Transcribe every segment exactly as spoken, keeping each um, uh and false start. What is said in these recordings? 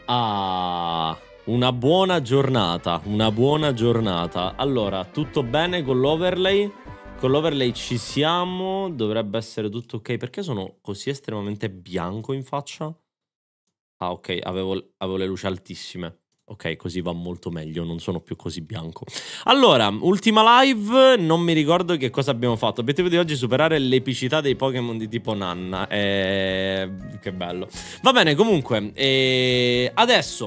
Ah, una buona giornata, una buona giornata. Allora, tutto bene con l'overlay? Con l'overlay ci siamo, dovrebbe essere tutto ok. Perché sono così estremamente bianco in faccia? Ah, ok, avevo, avevo le luci altissime. Ok, così va molto meglio, non sono più così bianco. Allora, ultima live, non mi ricordo che cosa abbiamo fatto. Obiettivo di oggi: superare l'epicità dei Pokémon di tipo Nanna. E... che bello. Va bene, comunque, e... adesso...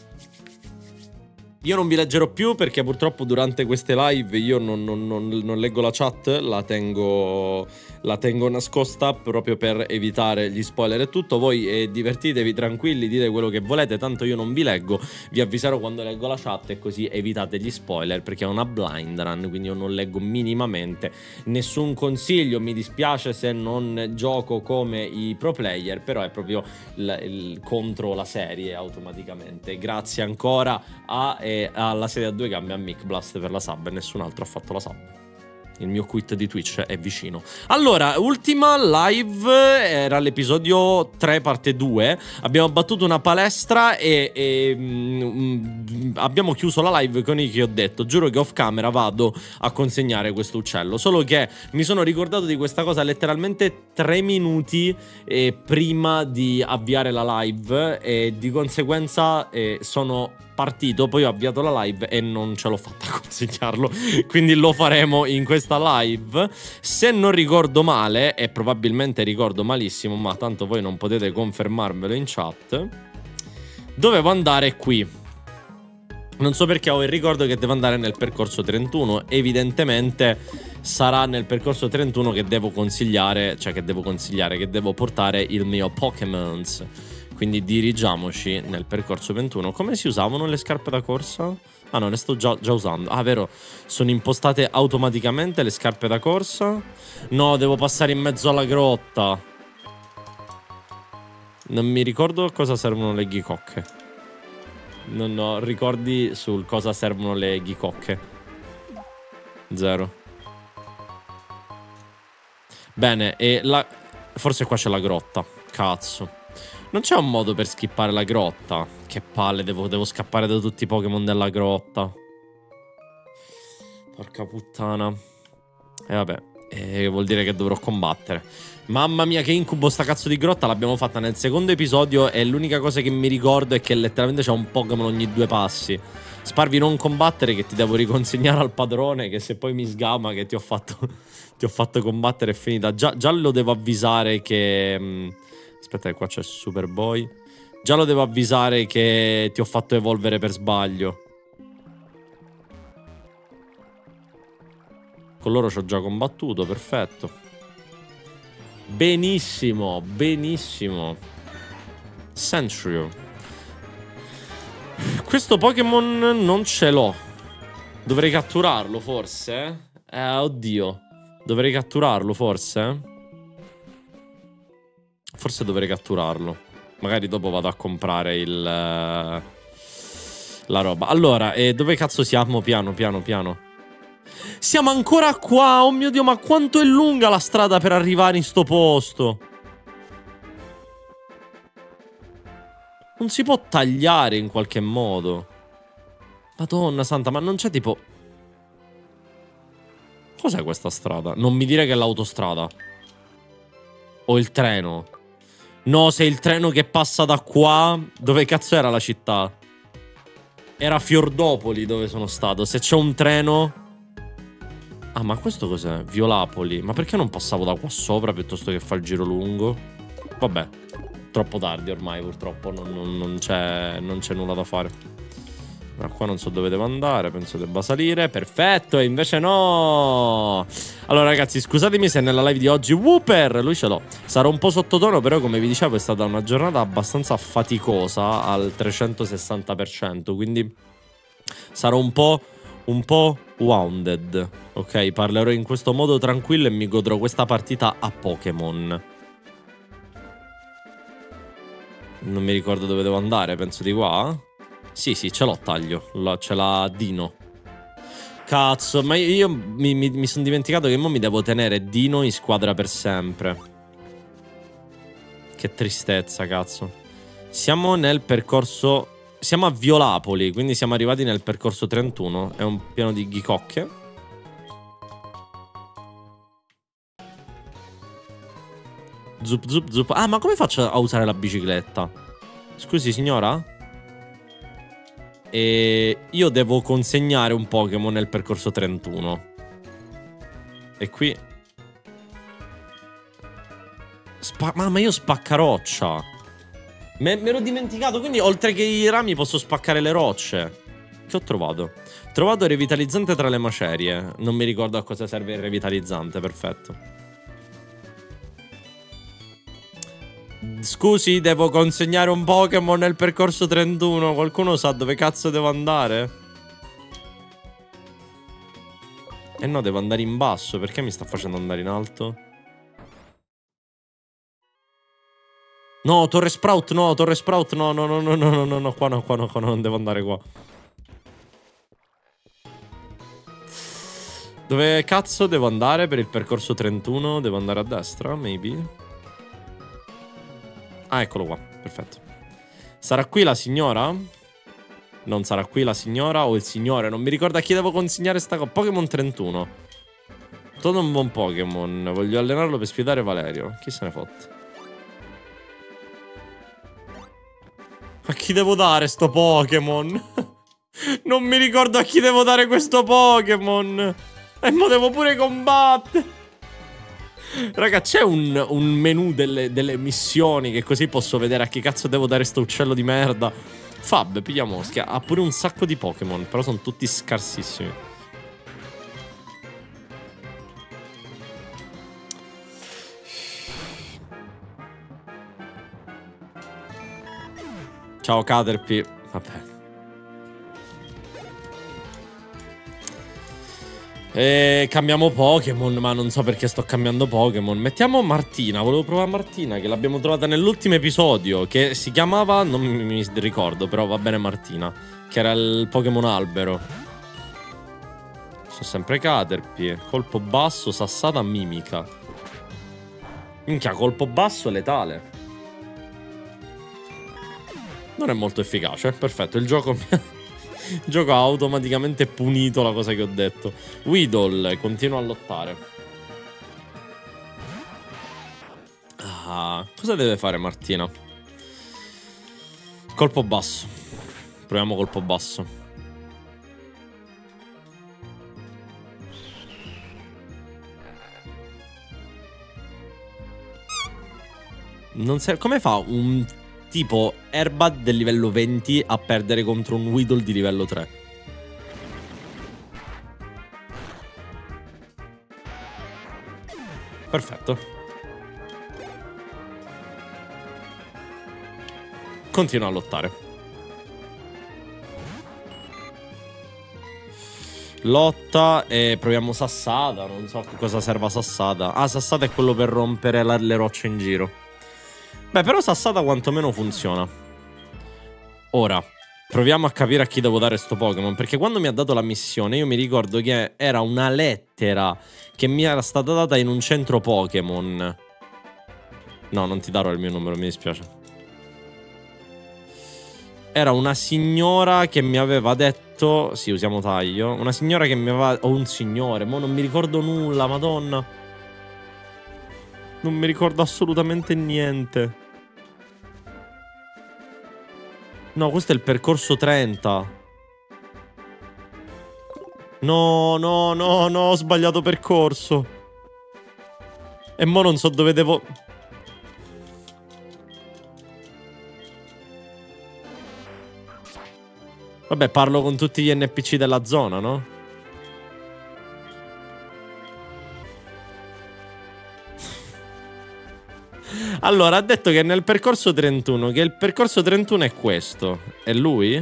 io non vi leggerò più perché purtroppo durante queste live io non, non, non, non leggo la chat, la tengo, la tengo nascosta proprio per evitare gli spoiler e tutto. Voi eh, divertitevi tranquilli, dite quello che volete, tanto io non vi leggo, vi avviserò quando leggo la chat e così evitate gli spoiler perché è una blind run, quindi io non leggo minimamente nessun consiglio. Mi dispiace se non gioco come i pro player, però è proprio il, il, contro la serie automaticamente. Grazie ancora a... e alla serie a due gambe a Mick Blast per la sub e nessun altro ha fatto la sub. Il mio quit di Twitch è vicino. Allora, ultima live era l'episodio tre parte due. Abbiamo battuto una palestra e, e mm, abbiamo chiuso la live con i che ho detto: giuro che off camera vado a consegnare questo uccello. Solo che mi sono ricordato di questa cosa letteralmente tre minuti eh, prima di avviare la live e di conseguenza eh, sono partito, poi ho avviato la live e non ce l'ho fatta a consegnarlo, quindi lo faremo in questa live. Se non ricordo male, e probabilmente ricordo malissimo, ma tanto voi non potete confermarmelo in chat, dovevo andare qui. Non so perché ho il ricordo che devo andare nel percorso trentuno. Evidentemente sarà nel percorso trentuno che devo consigliare, cioè che devo consigliare, che devo portare il mio Pokémon. Quindi dirigiamoci nel percorso ventuno. Come si usavano le scarpe da corsa? Ah no, le sto già, già usando. Ah, vero, sono impostate automaticamente le scarpe da corsa. No, devo passare in mezzo alla grotta. Non mi ricordo a cosa servono le ghicocche. Non ho ricordi sul cosa servono le ghicocche. Zero. Bene, e la... forse qua c'è la grotta. Cazzo. Non c'è un modo per skippare la grotta? Che palle, devo, devo scappare da tutti i Pokémon della grotta. Porca puttana. E vabbè, e vuol dire che dovrò combattere. Mamma mia, che incubo sta cazzo di grotta. L'abbiamo fatta nel secondo episodio e l'unica cosa che mi ricordo è che letteralmente c'è un Pokémon ogni due passi. Sparvi non combattere che ti devo riconsegnare al padrone, che se poi mi sgama che ti ho fatto, ti ho fatto combattere è finita. Già, già lo devo avvisare che... Mh, aspetta che qua c'è Superboy. Già lo devo avvisare che ti ho fatto evolvere per sbaglio. Con loro ci ho già combattuto, perfetto. Benissimo, benissimo. Sentry. Questo Pokémon non ce l'ho. Dovrei catturarlo forse? Eh, oddio. Dovrei catturarlo forse? Forse dovrei catturarlo. Magari dopo vado a comprare il... Uh, la roba. Allora, eh, dove cazzo siamo? Piano, piano, piano. Siamo ancora qua! Oh mio Dio, ma quanto è lunga la strada per arrivare in sto posto? Non si può tagliare in qualche modo? Madonna santa, ma non c'è tipo... Cos'è questa strada? Non mi dire che è l'autostrada. O il treno. No, se il treno che passa da qua... Dove cazzo era la città? Era Fiordopoli dove sono stato. Se c'è un treno... Ah, ma questo cos'è? Violapoli. Ma perché non passavo da qua sopra piuttosto che fa il giro lungo? Vabbè, troppo tardi ormai purtroppo. Non, non, non c'è non c'è nulla da fare. Ma qua non so dove devo andare. Penso debba salire. Perfetto, e invece no. Allora ragazzi, scusatemi se nella live di oggi Wooper, lui ce l'ho. Sarò un po' sottotono, però come vi dicevo è stata una giornata abbastanza faticosa al trecentosessanta per cento. Quindi sarò un po'... un po' wounded. Ok, parlerò in questo modo tranquillo e mi godrò questa partita a Pokémon. Non mi ricordo dove devo andare, penso di qua. Sì, sì, ce l'ho taglio. Ce l'ha Dino. Cazzo, ma io mi, mi, mi sono dimenticato che mo mi devo tenere Dino in squadra per sempre. Che tristezza, cazzo. Siamo nel percorso... Siamo a Violapoli, quindi siamo arrivati nel percorso trentuno. È un piano di ghicocche. Zup zup zup. Ah, ma come faccio a usare la bicicletta? Scusi, signora? E io devo consegnare un Pokémon nel percorso trentuno. E qui... Spa Mamma, io spaccaroccia. Me, me l'ho dimenticato, quindi oltre che i rami posso spaccare le rocce. Che ho trovato? Ho trovato il revitalizzante tra le macerie. Non mi ricordo a cosa serve il revitalizzante, perfetto. Scusi, devo consegnare un Pokémon nel percorso trentuno. Qualcuno sa dove cazzo devo andare? Eh no, devo andare in basso. Perché mi sta facendo andare in alto? No, Torre Sprout, no, Torre Sprout, no, no, no, no, no, no, no, no, qua no, qua no, qua no, non devo andare qua. Dove cazzo devo andare per il percorso trentuno? Devo andare a destra, maybe? Ah, eccolo qua, perfetto. Sarà qui la signora? Non sarà qui la signora o il signore, non mi ricordo a chi devo consegnare sta cosa. Pokémon trentuno. Todo un buon Pokémon, voglio allenarlo per sfidare Valerio. Chi se ne fotte? A chi devo dare sto Pokémon? Non mi ricordo a chi devo dare questo Pokémon. E mo devo pure combattere. Raga, c'è un, un menu delle, delle missioni che così posso vedere a chi cazzo devo dare sto uccello di merda. Fab, piglia Moschia. Ha pure un sacco di Pokémon, però sono tutti scarsissimi. Ciao Caterpie. Vabbè. E cambiamo Pokémon, ma non so perché sto cambiando Pokémon. Mettiamo Martina, volevo provare Martina, che l'abbiamo trovata nell'ultimo episodio, che si chiamava, non mi ricordo, però va bene Martina, che era il Pokémon albero. Sono sempre Caterpie. Colpo basso, sassata, mimica. Minchia, colpo basso, letale. Non è molto efficace, perfetto, il gioco mi ha... Il gioco ha automaticamente punito la cosa che ho detto. Weedle continua a lottare. Ah, cosa deve fare Martina? Colpo basso. Proviamo colpo basso. Non serve. Come fa un tipo erba del livello venti a perdere contro un Weedle di livello tre? Perfetto. Continua a lottare. Lotta e proviamo Sassata. Non so che cosa serva Sassata. Ah, Sassata è quello per rompere la, le rocce in giro. Beh, però Sassata quantomeno funziona. Ora, proviamo a capire a chi devo dare sto Pokémon. Perché quando mi ha dato la missione, io mi ricordo che era una lettera che mi era stata data in un centro Pokémon. No, non ti darò il mio numero, mi dispiace. Era una signora che mi aveva detto... Sì, usiamo taglio. Una signora che mi aveva... O un signore, mo non mi ricordo nulla, madonna. Non mi ricordo assolutamente niente. No, questo è il percorso trenta. No, no, no, no, ho sbagliato percorso. E mo non so dove devo... Vabbè, parlo con tutti gli N P C della zona, no? Allora, ha detto che nel percorso trentuno, che il percorso trentuno è questo. È lui?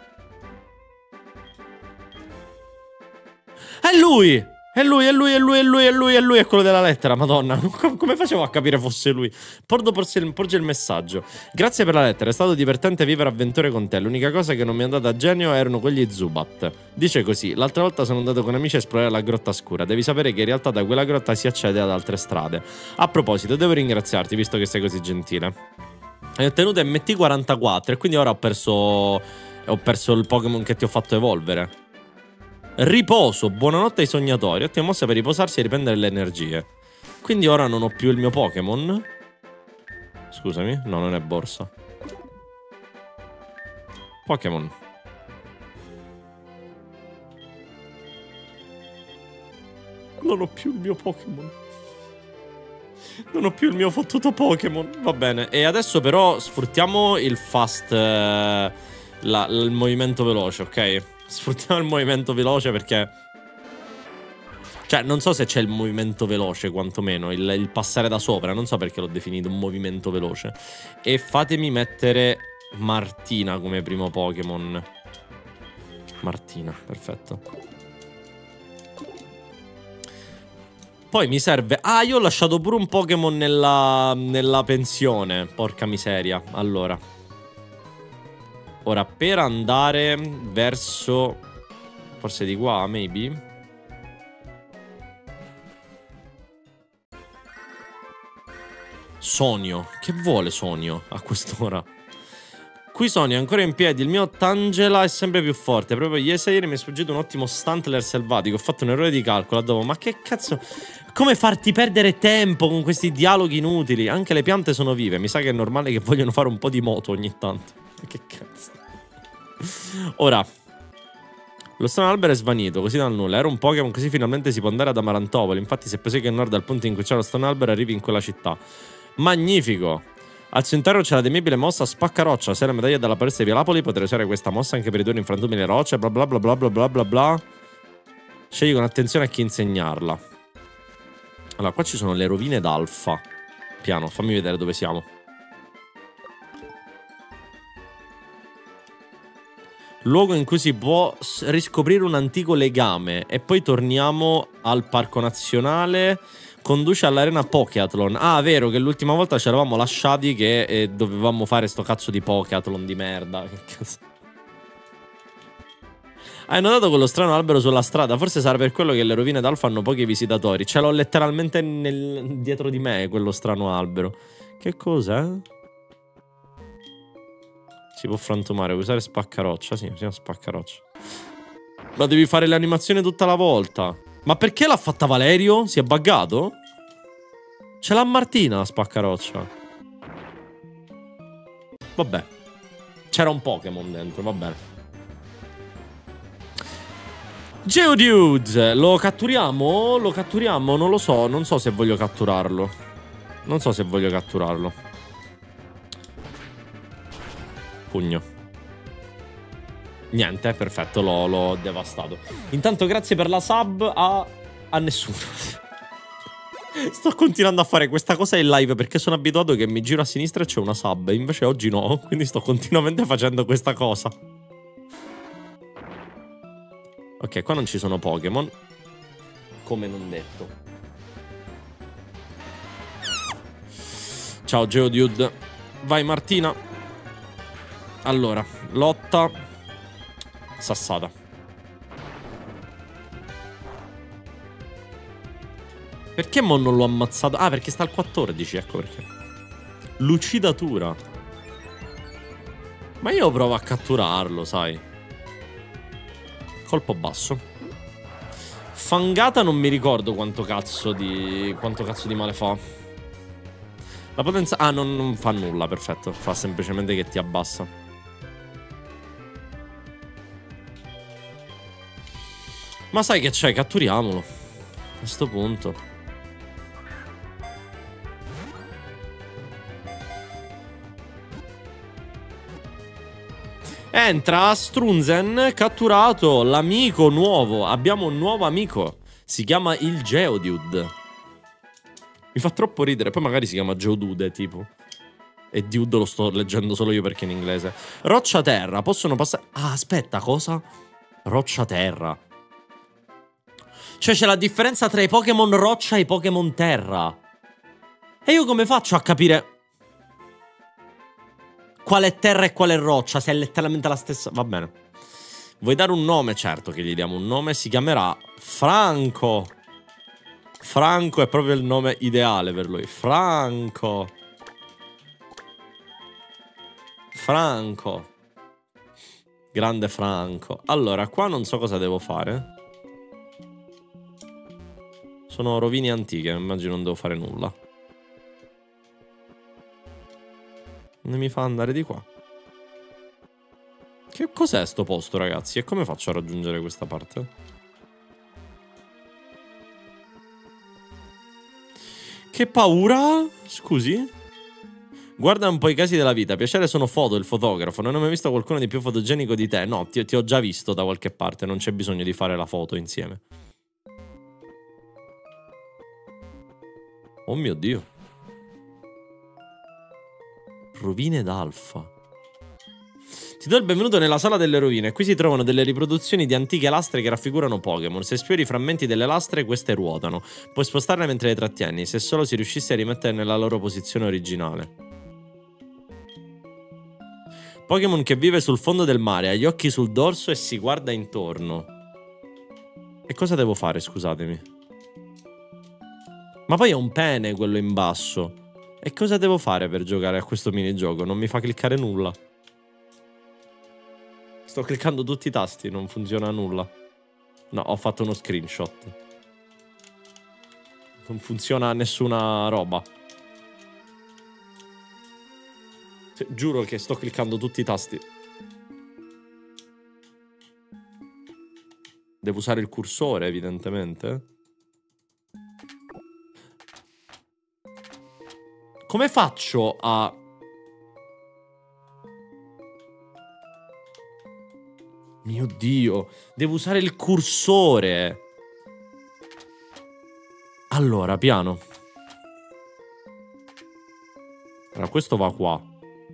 È lui! È lui, è lui, è lui, è lui, è lui, è lui, è quello della lettera, madonna. Come facevo a capire fosse lui? Porto porge il messaggio. Grazie per la lettera, è stato divertente vivere avventure con te. L'unica cosa che non mi è andata a genio erano quegli Zubat. Dice così, l'altra volta sono andato con amici a esplorare la grotta scura. Devi sapere che in realtà da quella grotta si accede ad altre strade. A proposito, devo ringraziarti, visto che sei così gentile. Hai ottenuto M T quarantaquattro e quindi ora ho perso ho perso il Pokémon che ti ho fatto evolvere. Riposo, buonanotte ai sognatori. Ottima mossa per riposarsi e riprendere le energie. Quindi ora non ho più il mio Pokémon. Scusami, no, non è borsa. Pokémon. Non ho più il mio Pokémon. Non ho più il mio fottuto Pokémon. Va bene. E adesso però sfruttiamo il fast... Eh, la, il movimento veloce, ok? Sfruttiamo il movimento veloce perché... Cioè, non so se c'è il movimento veloce, quantomeno. Il, il passare da sopra. Non so perché l'ho definito un movimento veloce. E fatemi mettere Martina come primo Pokémon. Martina, perfetto. Poi mi serve... Ah, io ho lasciato pure un Pokémon nella, nella pensione. Porca miseria. Allora. Ora, per andare verso... Forse di qua, maybe. Sonio. Che vuole Sonio a quest'ora? Qui Sonio è ancora in piedi. Il mio Tangela è sempre più forte. Proprio ieri mi è sfuggito un ottimo Stantler selvatico. Ho fatto un errore di calcolo dopo. Ma che cazzo... Come farti perdere tempo con questi dialoghi inutili? Anche le piante sono vive. Mi sa che è normale che vogliono fare un po' di moto ogni tanto. Che cazzo. Ora. Lo strano albero è svanito, così dal nulla. Era un Pokémon, così finalmente si può andare ad Amarantopoli. Infatti se prosegue a nord dal punto in cui c'è lo strano albero arrivi in quella città. Magnifico. Al suo interno c'è la temibile mossa Spaccaroccia. Se hai la medaglia dalla palestra di Vialapoli potrai usare questa mossa anche per i turni infrantumi le rocce. Bla bla bla bla bla bla bla bla. Scegli con attenzione a chi insegnarla. Allora, qua ci sono le rovine d'Alfa. Piano, fammi vedere dove siamo. Luogo in cui si può riscoprire un antico legame. E poi torniamo al Parco Nazionale. Conduce all'arena Pokéathlon. Ah, vero che l'ultima volta ci eravamo lasciati che eh, dovevamo fare sto cazzo di Pokéathlon di merda. Che cazzo. Hai notato quello strano albero sulla strada? Forse sarà per quello che le rovine d'Alfa hanno pochi visitatori. Ce l'ho letteralmente nel... dietro di me, quello strano albero. Che cos'è? Si può frantumare, puoi usare spaccaroccia. Sì, si chiama spaccaroccia. Ma devi fare l'animazione tutta la volta. Ma perché l'ha fatta Valerio? Si è buggato? Ce l'ha Martina la spaccaroccia. Vabbè. C'era un Pokémon dentro, va bene. Geodude, lo catturiamo? Lo catturiamo? Non lo so, non so se voglio catturarlo. Non so se voglio catturarlo. Pugno. Niente, perfetto, l'ho devastato. Intanto grazie per la sub a, a nessuno. Sto continuando a fare questa cosa in live perché sono abituato che mi giro a sinistra e c'è una sub. Invece oggi no, quindi sto continuamente facendo questa cosa. Ok, qua non ci sono Pokémon. Come non detto. Ciao Geodude. Vai Martina. Allora, lotta. Sassata. Perché mo non l'ho ammazzato? Ah, perché sta al quattordici, ecco perché. Lucidatura. Ma io provo a catturarlo, sai. Colpo basso. Fangata non mi ricordo quanto cazzo di... Quanto cazzo di male fa. La potenza... Ah, non, non fa nulla, perfetto. Fa semplicemente che ti abbassa. Ma sai che c'è? Catturiamolo. A sto punto. Entra Strunzen, catturato l'amico nuovo. Abbiamo un nuovo amico. Si chiama il Geodude. Mi fa troppo ridere. Poi magari si chiama Geodude, tipo. E Dude lo sto leggendo solo io perché è in inglese. Roccia terra, possono passare... Ah, aspetta, cosa? Roccia terra. Cioè c'è la differenza tra i Pokémon roccia e i Pokémon terra. E io come faccio a capire... Qual è terra e qual è roccia? Se è letteralmente la stessa... Va bene. Vuoi dare un nome? Certo che gli diamo un nome. Si chiamerà Franco. Franco è proprio il nome ideale per lui. Franco. Franco. Grande Franco. Allora, qua non so cosa devo fare. Sono rovine antiche, immagino non devo fare nulla. Non mi fa andare di qua. Che cos'è sto posto, ragazzi? E come faccio a raggiungere questa parte? Che paura? Scusi? Guarda un po' i casi della vita. Piacere, sono foto, il fotografo. Non ho mai visto qualcuno di più fotogenico di te. No, ti, ti ho già visto da qualche parte. Non c'è bisogno di fare la foto insieme. Oh mio Dio. Rovine d'Alfa. Ti do il benvenuto nella sala delle rovine. Qui si trovano delle riproduzioni di antiche lastre che raffigurano Pokémon. Se esplori i frammenti delle lastre, queste ruotano. Puoi spostarle mentre le trattieni, se solo si riuscisse a rimettere nella loro posizione originale. Pokémon che vive sul fondo del mare, ha gli occhi sul dorso e si guarda intorno. E cosa devo fare, scusatemi? Ma poi è un pene quello in basso. E cosa devo fare per giocare a questo minigioco? Non mi fa cliccare nulla. Sto cliccando tutti i tasti, non funziona nulla. No, ho fatto uno screenshot. Non funziona nessuna roba. Cioè, giuro che sto cliccando tutti i tasti. Devo usare il cursore, evidentemente. Come faccio a... Mio Dio, devo usare il cursore. Allora, piano. Allora, questo va qua.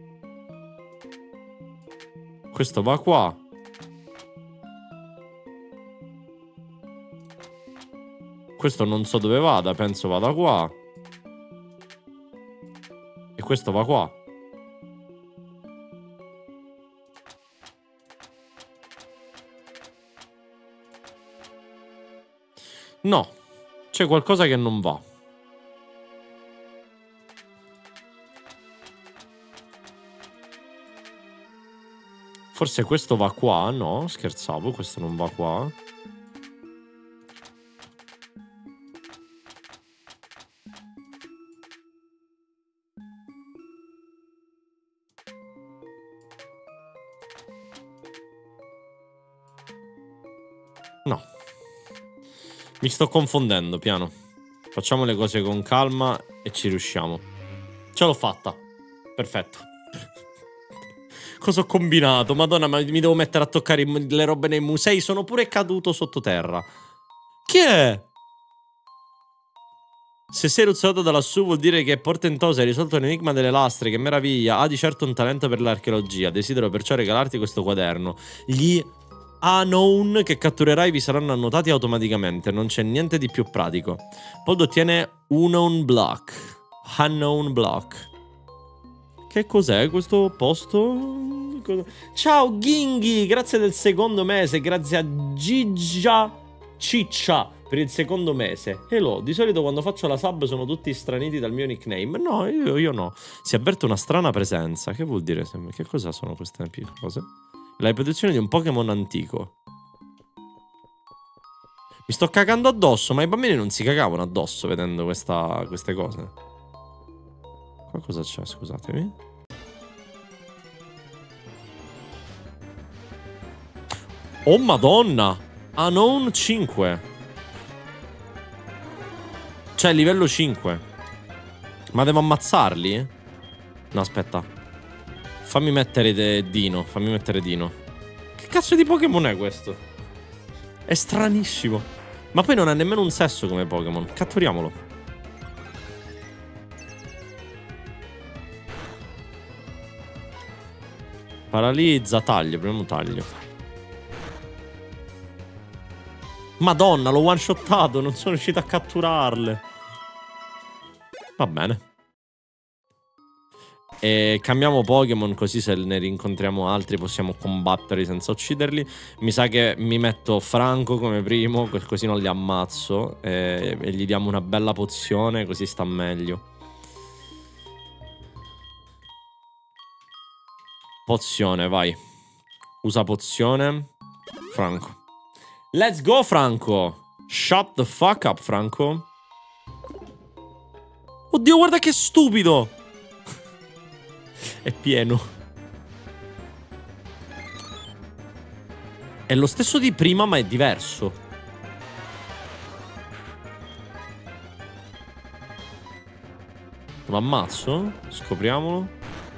Questo va qua. Questo non so dove vada, penso vada qua. E questo va qua. No, c'è qualcosa che non va. Forse questo va qua? No, scherzavo, questo non va qua. No. Mi sto confondendo, piano. Facciamo le cose con calma e ci riusciamo. Ce l'ho fatta. Perfetto. Cosa ho combinato? Madonna, ma mi devo mettere a toccare le robe nei musei. Sono pure caduto sottoterra. Chi è? Se sei ruzzolato da lassù vuol dire che è portentoso. Hai risolto l'enigma delle lastre. Che meraviglia. Ha di certo un talento per l'archeologia. Desidero perciò regalarti questo quaderno. Gli unknown che catturerai vi saranno annotati automaticamente. Non c'è niente di più pratico. Poldo ottiene unknown block. Unknown block. Che cos'è questo posto? Ciao Ghinghi, grazie del secondo mese. Grazie a Gigia Ciccia per il secondo mese. Hello, di solito quando faccio la sub sono tutti straniti dal mio nickname. No, io, io no. Si avverte una strana presenza. Che vuol dire? Che cosa sono queste cose? La riproduzione di un Pokémon antico. Mi sto cagando addosso, ma i bambini non si cagavano addosso vedendo questa, queste cose. Qua cosa c'è, scusatemi? Oh madonna! Unknown cinque. Cioè livello cinque. Ma devo ammazzarli? No, aspetta. Fammi mettere Dino. Fammi mettere Dino. Che cazzo di Pokémon è questo? È stranissimo. Ma poi non ha nemmeno un sesso come Pokémon. Catturiamolo. Paralizza, taglio, prima un taglio. Madonna, l'ho one-shottato, non sono riuscito a catturarle. Va bene. E cambiamo Pokémon, così se ne rincontriamo altri possiamo combatterli senza ucciderli. Mi sa che mi metto Franco come primo, così non li ammazzo. E, e gli diamo una bella pozione, così sta meglio. Pozione, vai. Usa pozione. Franco. Let's go, Franco. Shut the fuck up, Franco. Oddio, guarda che stupido. È pieno. È lo stesso di prima, ma è diverso. Lo ammazzo? Scopriamolo.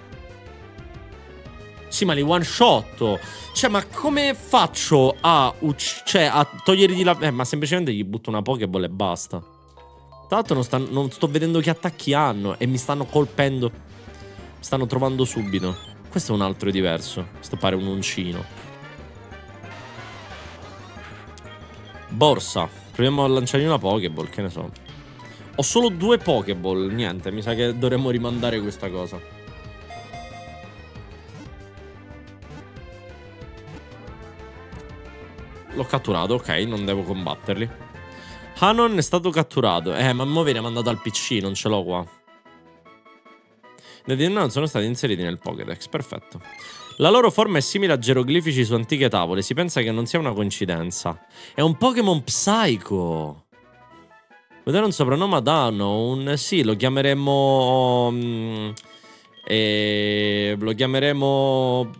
Sì, ma li one shot. Cioè, ma come faccio a, cioè, a togliergli la... Eh, ma semplicemente gli butto una Pokéball e basta. Tra l'altro non, sta... non sto vedendo che attacchi hanno. E mi stanno colpendo. Mi stanno trovando subito. Questo è un altro diverso. Questo pare un uncino. Borsa. Proviamo a lanciargli una Pokéball, che ne so. Ho solo due Pokéball. Niente, mi sa che dovremmo rimandare questa cosa. L'ho catturato, ok, non devo combatterli. Hanon è stato catturato. Eh, ma mo viene mandato al P C, non ce l'ho qua. Le D N A non sono stati inseriti nel Pokédex, perfetto. La loro forma è simile a geroglifici su antiche tavole. Si pensa che non sia una coincidenza. È un Pokémon Psycho. Vedere un soprannome ad Unknown. Sì, lo chiameremo... Um, e... Lo chiameremo...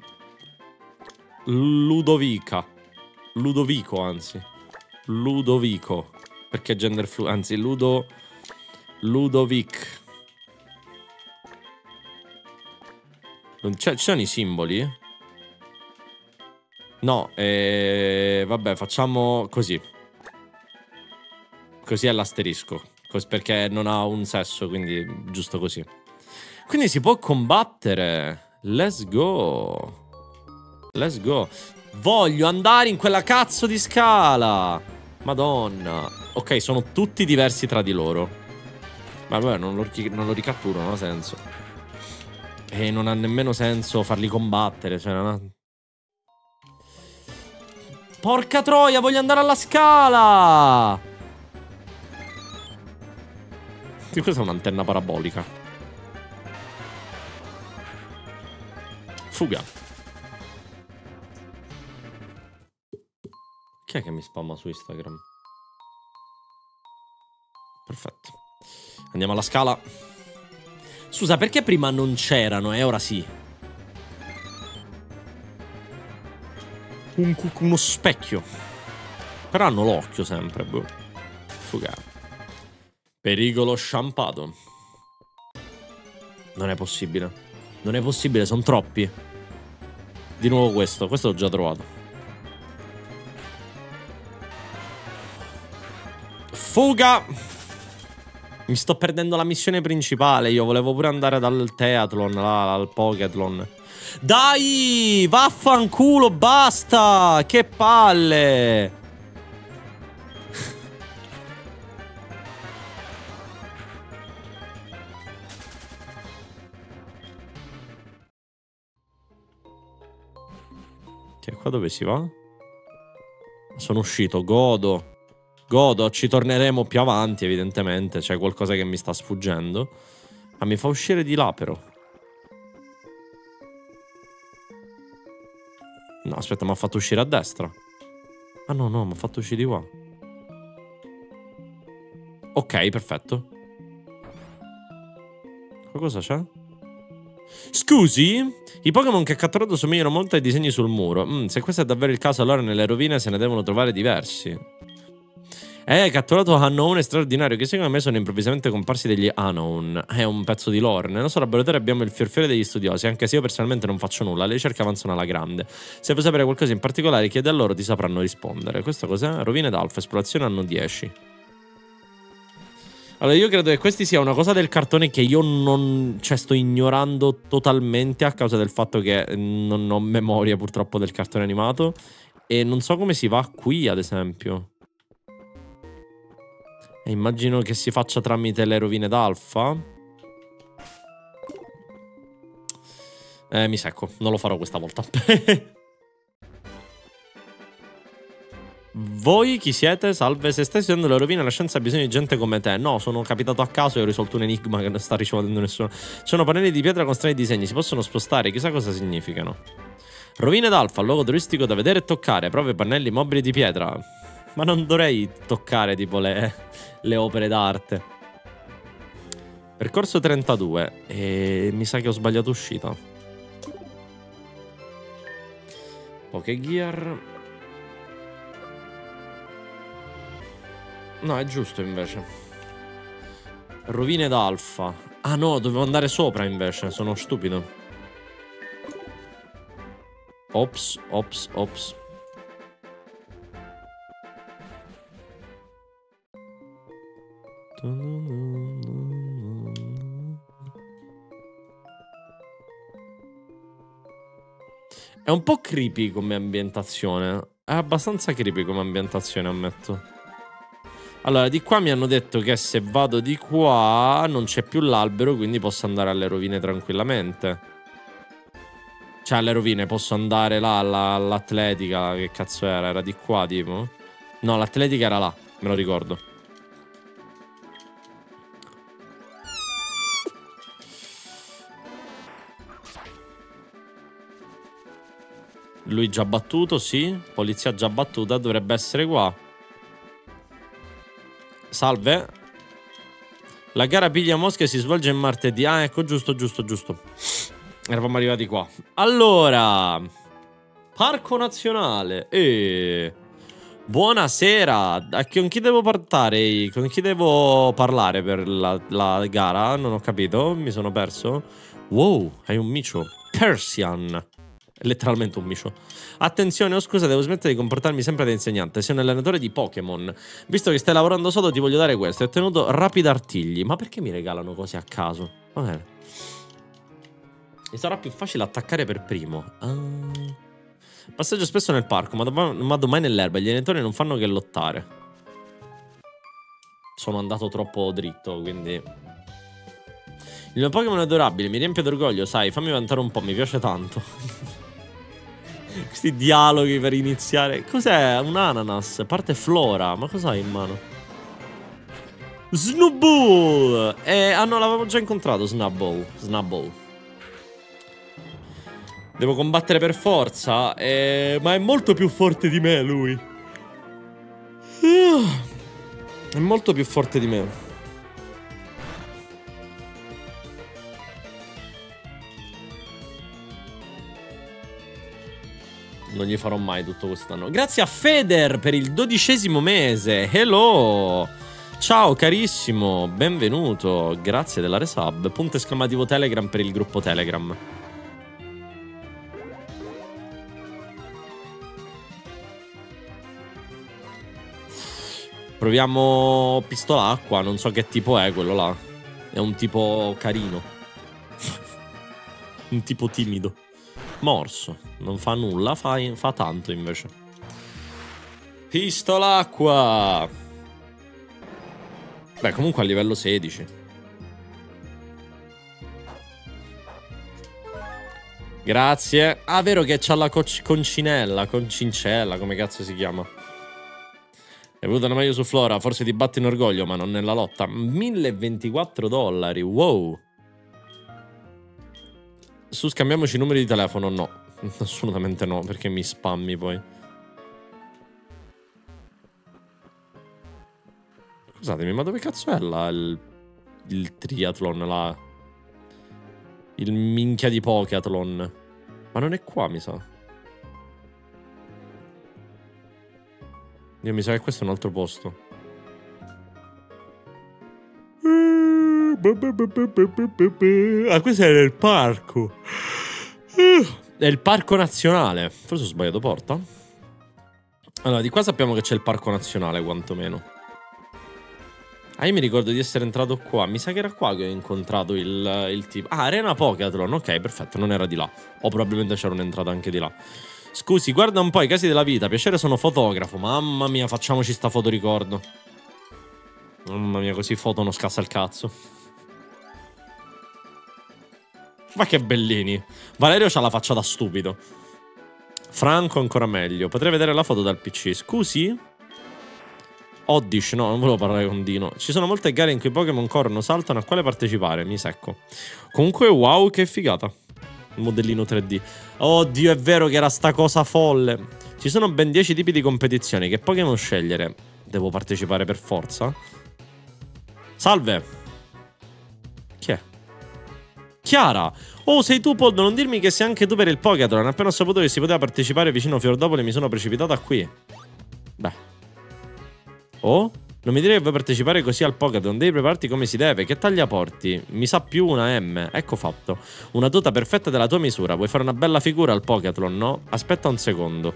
Ludovica. Ludovico, anzi. Ludovico. Perché gender flu... Anzi, Ludo... Ludovic. Ci sono i simboli? No, eh, vabbè, facciamo così. Così è l'asterisco. Perché non ha un sesso, quindi giusto così. Quindi si può combattere. Let's go. Let's go. Voglio andare in quella cazzo di scala. Madonna. Ok, sono tutti diversi tra di loro. Ma vabbè, non lo, non lo ricatturo, non ha senso. E non ha nemmeno senso farli combattere, cioè non ha... Porca troia, voglio andare alla scala! Questa è un'antenna parabolica. Fuga. Chi è che mi spamma su Instagram? Perfetto. Andiamo alla scala. Scusa, perché prima non c'erano e ora sì? Un, uno specchio. Però hanno l'occhio sempre, boh. Fuga. Pericolo sciampato. Non è possibile. Non è possibile, sono troppi. Di nuovo questo. Questo l'ho già trovato. Fuga! Mi sto perdendo la missione principale. Io volevo pure andare dal Teatlon, là, al Pokétlon. Dai! Vaffanculo, basta! Che palle! Che qua dove si va? Sono uscito, godo. Godo, ci torneremo più avanti, evidentemente. C'è qualcosa che mi sta sfuggendo. Ma mi fa uscire di là, però. No, aspetta, mi ha fatto uscire a destra. Ah, no, no, mi ha fatto uscire di qua. Ok, perfetto. Qua cosa c'è? Scusi? I Pokémon che ha catturato somigliano molto ai disegni sul muro. Mm, se questo è davvero il caso, allora nelle rovine se ne devono trovare diversi. Eh, catturato Unknown straordinario, che secondo me sono improvvisamente comparsi degli Unknown. È un pezzo di lore. Nel nostro laboratorio abbiamo il fiorfiore degli studiosi, anche se io personalmente non faccio nulla. Le ricerche avanzano alla grande. Se vuoi sapere qualcosa in particolare, chiedi a loro, ti sapranno rispondere. Questo cos'è? Rovine d'Alfa, esplorazione anno dieci. Allora, io credo che questi sia una cosa del cartone che io non... Cioè, sto ignorando totalmente a causa del fatto che non ho memoria, purtroppo, del cartone animato. E non so come si va qui, ad esempio. E immagino che si faccia tramite le rovine d'Alfa. Eh, mi secco. Non lo farò questa volta. Voi chi siete? Salve, se stai studiando le rovine la scienza ha bisogno di gente come te. No, sono capitato a caso e ho risolto un enigma che non sta risolvendo nessuno. Ci sono pannelli di pietra con strani disegni, si possono spostare, chissà cosa significano. Rovine d'Alfa, luogo turistico da vedere e toccare, prove pannelli mobili di pietra. Ma non dovrei toccare tipo le, le opere d'arte. Percorso trentadue. E mi sa che ho sbagliato uscita. Pokégear. No, è giusto invece. Rovine d'Alfa. Ah no, dovevo andare sopra invece. Sono stupido. Ops, ops, ops. È un po' creepy come ambientazione. È abbastanza creepy come ambientazione, ammetto. Allora, di qua mi hanno detto che se vado di qua non c'è più l'albero, quindi posso andare alle rovine tranquillamente. Cioè, alle rovine, posso andare là all'atletica. Che cazzo era? Era di qua, tipo? No, l'atletica era là, me lo ricordo. Lui già battuto, sì. Polizia già battuta, dovrebbe essere qua. Salve. La gara piglia mosche si svolge martedì. Ah, ecco, giusto, giusto, giusto. Eravamo arrivati qua. Allora, Parco Nazionale. E... Buonasera. Con chi devo parlare? Con chi devo parlare per la, la gara? Non ho capito, mi sono perso. Wow, hai un micio. Persian. Letteralmente un micio. Attenzione, oh scusa, devo smettere di comportarmi sempre da insegnante. Sei un allenatore di Pokémon. Visto che stai lavorando sodo, ti voglio dare questo. Ho ottenuto rapidi artigli. Ma perché mi regalano cose a caso? Va bene. Mi sarà più facile attaccare per primo. Ah. Passaggio spesso nel parco, ma, dov ma domani nell'erba. Gli allenatori non fanno che lottare. Sono andato troppo dritto, quindi... Il mio Pokémon è adorabile, mi riempie d'orgoglio, sai. Fammi vantare un po', mi piace tanto. Questi dialoghi per iniziare. Cos'è? Un ananas. Parte Flora. Ma cos'hai in mano? Snubbull. Eh, ah no, l'avevamo già incontrato Snubbull. Snubbull. Devo combattere per forza. Eh, ma è molto più forte di me lui. È molto più forte di me. Non gli farò mai tutto quest'anno. Grazie a Feder per il dodicesimo mese. Hello. Ciao carissimo. Benvenuto. Grazie della resub. Punto esclamativo Telegram per il gruppo Telegram. Proviamo pistola acqua. Non so che tipo è quello là. È un tipo carino. Un tipo timido. Morso, non fa nulla, fa, fa tanto invece. Pistolacqua. Beh, comunque a livello sedici. Grazie. Ah, vero che c'ha la concinella, concincella, come cazzo si chiama. È venuta una meglio su Flora, forse ti batte in orgoglio, ma non nella lotta. mille e ventiquattro dollari, wow. Su, scambiamoci i numeri di telefono. No, assolutamente no, perché mi spammi poi. Scusatemi, ma dove cazzo è là il, il triathlon là? Il minchia di Pokéathlon. Ma non è qua, mi sa. Io mi sa che questo è un altro posto. Ah, questo è nel parco. È il parco nazionale. Forse ho sbagliato porta. Allora, di qua sappiamo che c'è il parco nazionale, quantomeno. Ah, io mi ricordo di essere entrato qua. Mi sa che era qua che ho incontrato il, il tipo. Ah, Arena Pokéathlon. Ok, perfetto, non era di là. O probabilmente c'era un'entrata anche di là. Scusi, guarda un po' i casi della vita. Piacere, sono fotografo. Mamma mia, facciamoci sta foto ricordo. Mamma mia, così foto non scassa il cazzo. Ma che bellini. Valerio c'ha la faccia da stupido. Franco ancora meglio. Potrei vedere la foto dal P C. Scusi? Oddish, no, non volevo parlare con Dino. Ci sono molte gare in cui Pokémon corrono, saltano, a quale partecipare? Mi secco. Comunque, wow, che figata. Il modellino tre D. Oddio, è vero che era sta cosa folle. Ci sono ben dieci tipi di competizioni. Che Pokémon scegliere? Devo partecipare per forza? Salve. Chi è? Chiara. Oh, sei tu, Poldo. Non dirmi che sei anche tu per il Poketron. Appena ho saputo che si poteva partecipare vicino a Fiordopoli mi sono precipitata qui. Beh. Oh? Non mi dire che vuoi partecipare così al Poketron. Devi prepararti come si deve. Che taglia porti? Mi sa più una M. Ecco fatto. Una tuta perfetta della tua misura. Vuoi fare una bella figura al Poketron, no? Aspetta un secondo.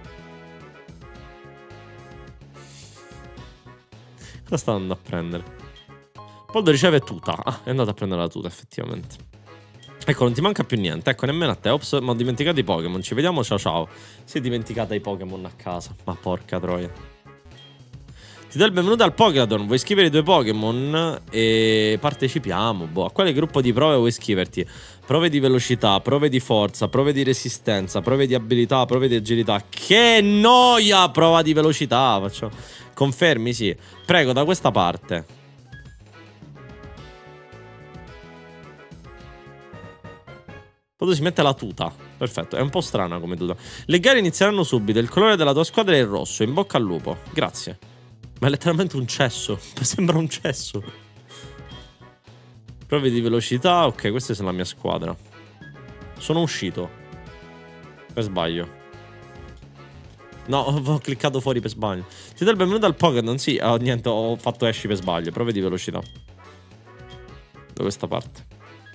Cosa sta andando a prendere? Poldo riceve tuta. Ah, è andato a prendere la tuta, effettivamente. Ecco, non ti manca più niente. Ecco, nemmeno a te. Ops, ma ho dimenticato i Pokémon. Ci vediamo, ciao ciao. Si è dimenticata i Pokémon a casa. Ma porca troia. Ti do il benvenuto al Poketron. Vuoi scrivere i tuoi Pokémon? E partecipiamo. Boh, a quale gruppo di prove vuoi iscriverti? Prove di velocità, prove di forza, prove di resistenza, prove di abilità, prove di agilità. Che noia! Prova di velocità. Faccio. Confermi, sì. Prego, da questa parte. Poi si mette la tuta. Perfetto, è un po' strana come tuta. Le gare inizieranno subito. Il colore della tua squadra è il rosso. In bocca al lupo. Grazie. Ma è letteralmente un cesso. Sembra un cesso. Prove di velocità. Ok, questa è la mia squadra. Sono uscito. Per sbaglio. No, ho cliccato fuori per sbaglio. Ti do il benvenuto al Pokémon. Sì, oh, niente, ho fatto esci per sbaglio. Prove di velocità. Da questa parte.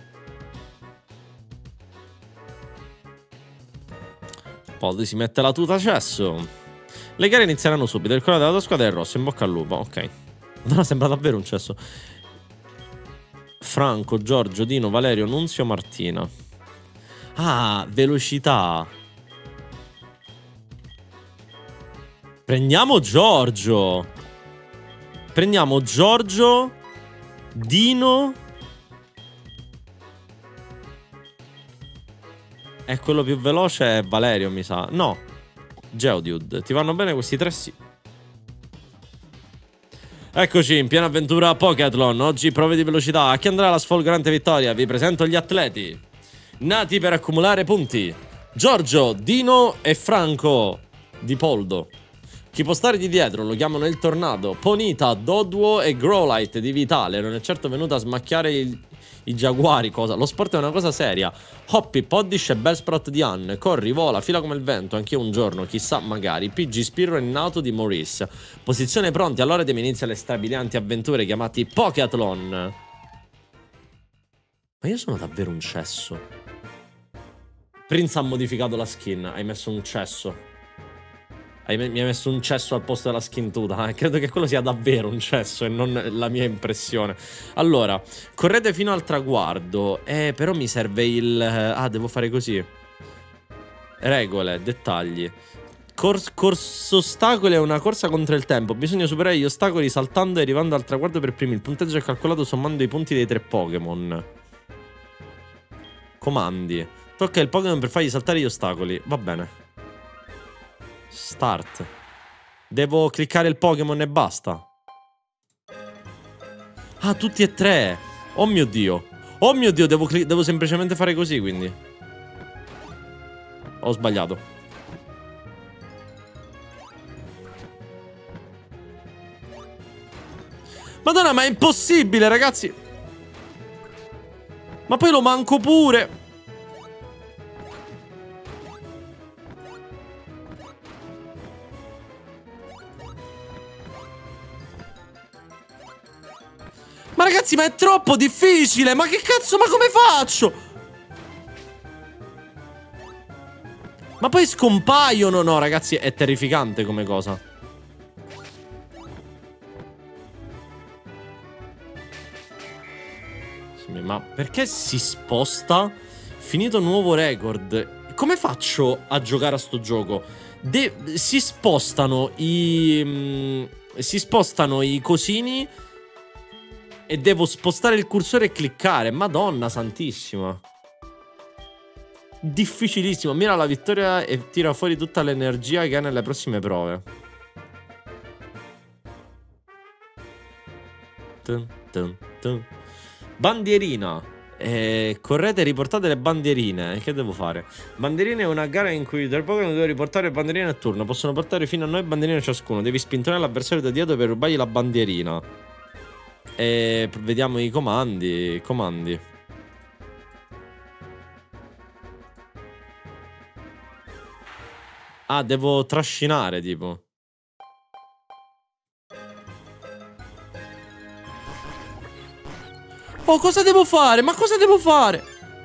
Poi si mette la tuta cesso. Le gare inizieranno subito. Il colore della tua squadra è il rosso. In bocca al lupo. Ok. No, sembra davvero un cesso. Franco, Giorgio, Dino, Valerio, Nunzio, Martina. Ah, velocità. Prendiamo Giorgio. Prendiamo Giorgio, Dino. E quello più veloce è Valerio, mi sa. No. Geodude, ti vanno bene questi tre? Sì. Eccoci in piena avventura Poketron. Oggi prove di velocità. A chi andrà la sfolgorante vittoria? Vi presento gli atleti nati per accumulare punti: Giorgio, Dino e Franco di Poldo. Chi può stare di dietro lo chiamano il Tornado. Ponita, Doduo e Growlite di Vitale. Non è certo venuto a smacchiare il... i giaguari, cosa? Lo sport è una cosa seria. Hoppy, Poddish e Bellsprout di Anne. Corri, vola, fila come il vento. Anch'io un giorno, chissà, magari. P G Spirro è nato di Maurice. Posizione pronti, allora diamo inizio alle strabilianti avventure chiamati Poketron. Ma io sono davvero un cesso. Prince ha modificato la skin. Hai messo un cesso. Hai me mi hai messo un cesso al posto della skin tuta. Eh? Credo che quello sia davvero un cesso e non la mia impressione. Allora, correte fino al traguardo. Eh, però mi serve il... Ah, devo fare così. Regole, dettagli. Cors corso ostacoli è una corsa contro il tempo. Bisogna superare gli ostacoli saltando e arrivando al traguardo per primi. Il punteggio è calcolato sommando i punti dei tre Pokémon. Comandi. Tocca il Pokémon per fargli saltare gli ostacoli. Va bene. Start. Devo cliccare il Pokémon e basta. Ah, tutti e tre. Oh mio Dio. Oh mio Dio, devo, devo semplicemente fare così, quindi. Ho sbagliato. Madonna, ma è impossibile, ragazzi. Ma poi lo manco pure. Ma ragazzi, ma è troppo difficile. Ma che cazzo, ma come faccio? Ma poi scompaiono. No, ragazzi, è terrificante come cosa. Sì, ma perché si sposta? Finito nuovo record. Come faccio a giocare a sto gioco? De si spostano i... Mh, si spostano i cosini... E devo spostare il cursore e cliccare. Madonna santissima. Difficilissimo. Mira la vittoria e tira fuori tutta l'energia che ha nelle prossime prove. Tun, tun, tun. Bandierina. Eh, correte e riportate le bandierine. Che devo fare? Bandierine è una gara in cui del Pokémon deve riportare bandierine a turno. Possono portare fino a nove bandierine ciascuno. Devi spintonare l'avversario da dietro per rubargli la bandierina. E vediamo i comandi. Comandi. Ah, devo trascinare tipo. Oh, cosa devo fare? Ma cosa devo fare?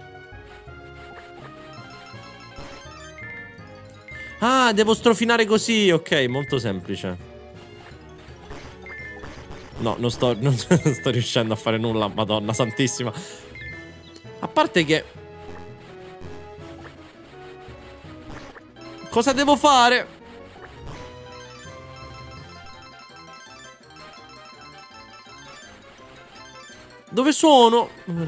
Ah, devo strofinare così. Ok, molto semplice. No, non sto, non sto riuscendo a fare nulla. Madonna santissima. A parte che... Cosa devo fare? Dove sono?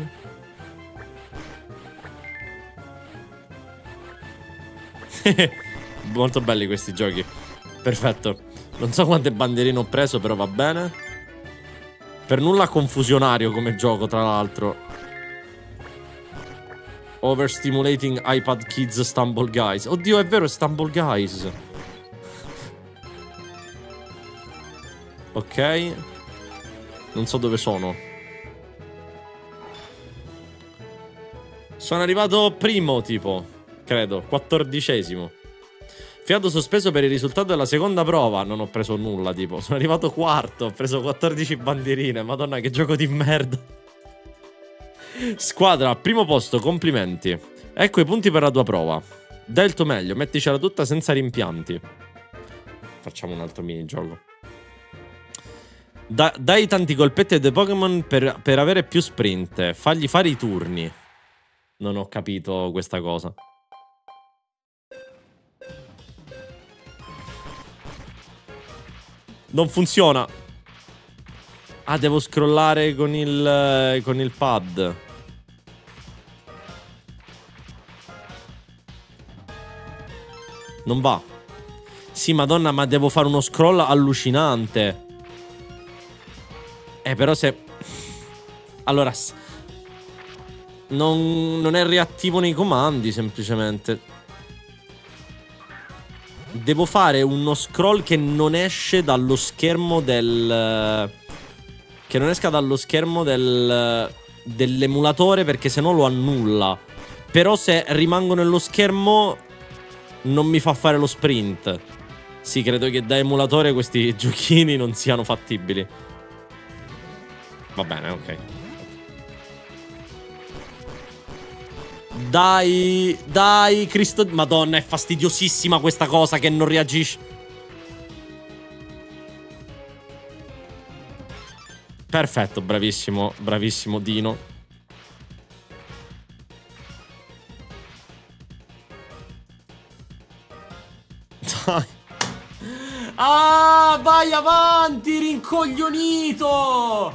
Molto belli questi giochi. Perfetto. Non so quante bandierine ho preso, però va bene. Per nulla confusionario come gioco, tra l'altro. Overstimulating iPad Kids Stumble Guys. Oddio, è vero, è Stumble Guys. Ok. Non so dove sono. Sono arrivato primo, tipo. Credo, quattordicesimo. Fiato sospeso per il risultato della seconda prova. Non ho preso nulla, tipo. Sono arrivato quarto, ho preso quattordici bandierine. Madonna, che gioco di merda. Squadra, primo posto, complimenti. Ecco i punti per la tua prova. Dai il tuo meglio, metticela tutta senza rimpianti. Facciamo un altro minigioco. Da, dai tanti colpetti ai tuoi Pokémon per, per avere più sprint. Fagli fare i turni. Non ho capito questa cosa. Non funziona. Ah, devo scrollare con il, con il pad. Non va. Sì, madonna, ma devo fare uno scroll allucinante. Eh, però se... Allora... Non, non è reattivo nei comandi, semplicemente. Devo fare uno scroll che non esce dallo schermo del... Che non esca dallo schermo del... dell'emulatore, perché sennò lo annulla. Però se rimango nello schermo non mi fa fare lo sprint. Sì, credo che da emulatore questi giochini non siano fattibili. Va bene, ok. Dai, dai, Cristo... Madonna, è fastidiosissima questa cosa che non reagisce. Perfetto, bravissimo, bravissimo Dino. Dai. Ah, vai avanti, rincoglionito.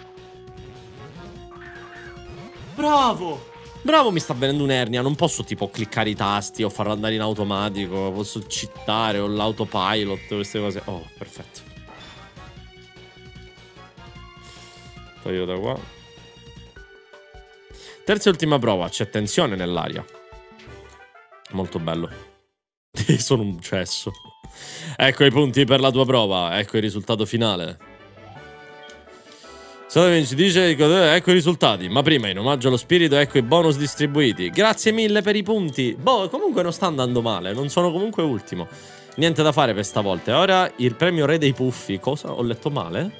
Bravo. Bravo, mi sta venendo un'ernia. Non posso tipo cliccare i tasti o farlo andare in automatico. Posso cheatare o l'autopilot, queste cose. Oh, perfetto. Toglio da qua. Terza e ultima prova. C'è tensione nell'aria. Molto bello. Sono un cesso. Ecco i punti per la tua prova. Ecco il risultato finale. Si dice, ecco i risultati. Ma prima, in omaggio allo spirito, ecco i bonus distribuiti. Grazie mille per i punti. Boh, comunque non sta andando male. Non sono comunque ultimo. Niente da fare per stavolta. E ora il premio re dei puffi. Cosa? Ho letto male?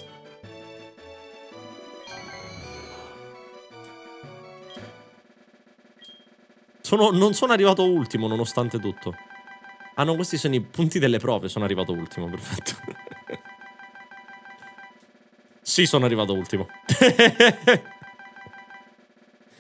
Sono, non sono arrivato ultimo, nonostante tutto. Ah no, questi sono i punti delle prove. Sono arrivato ultimo, perfetto. Sì, sono arrivato ultimo.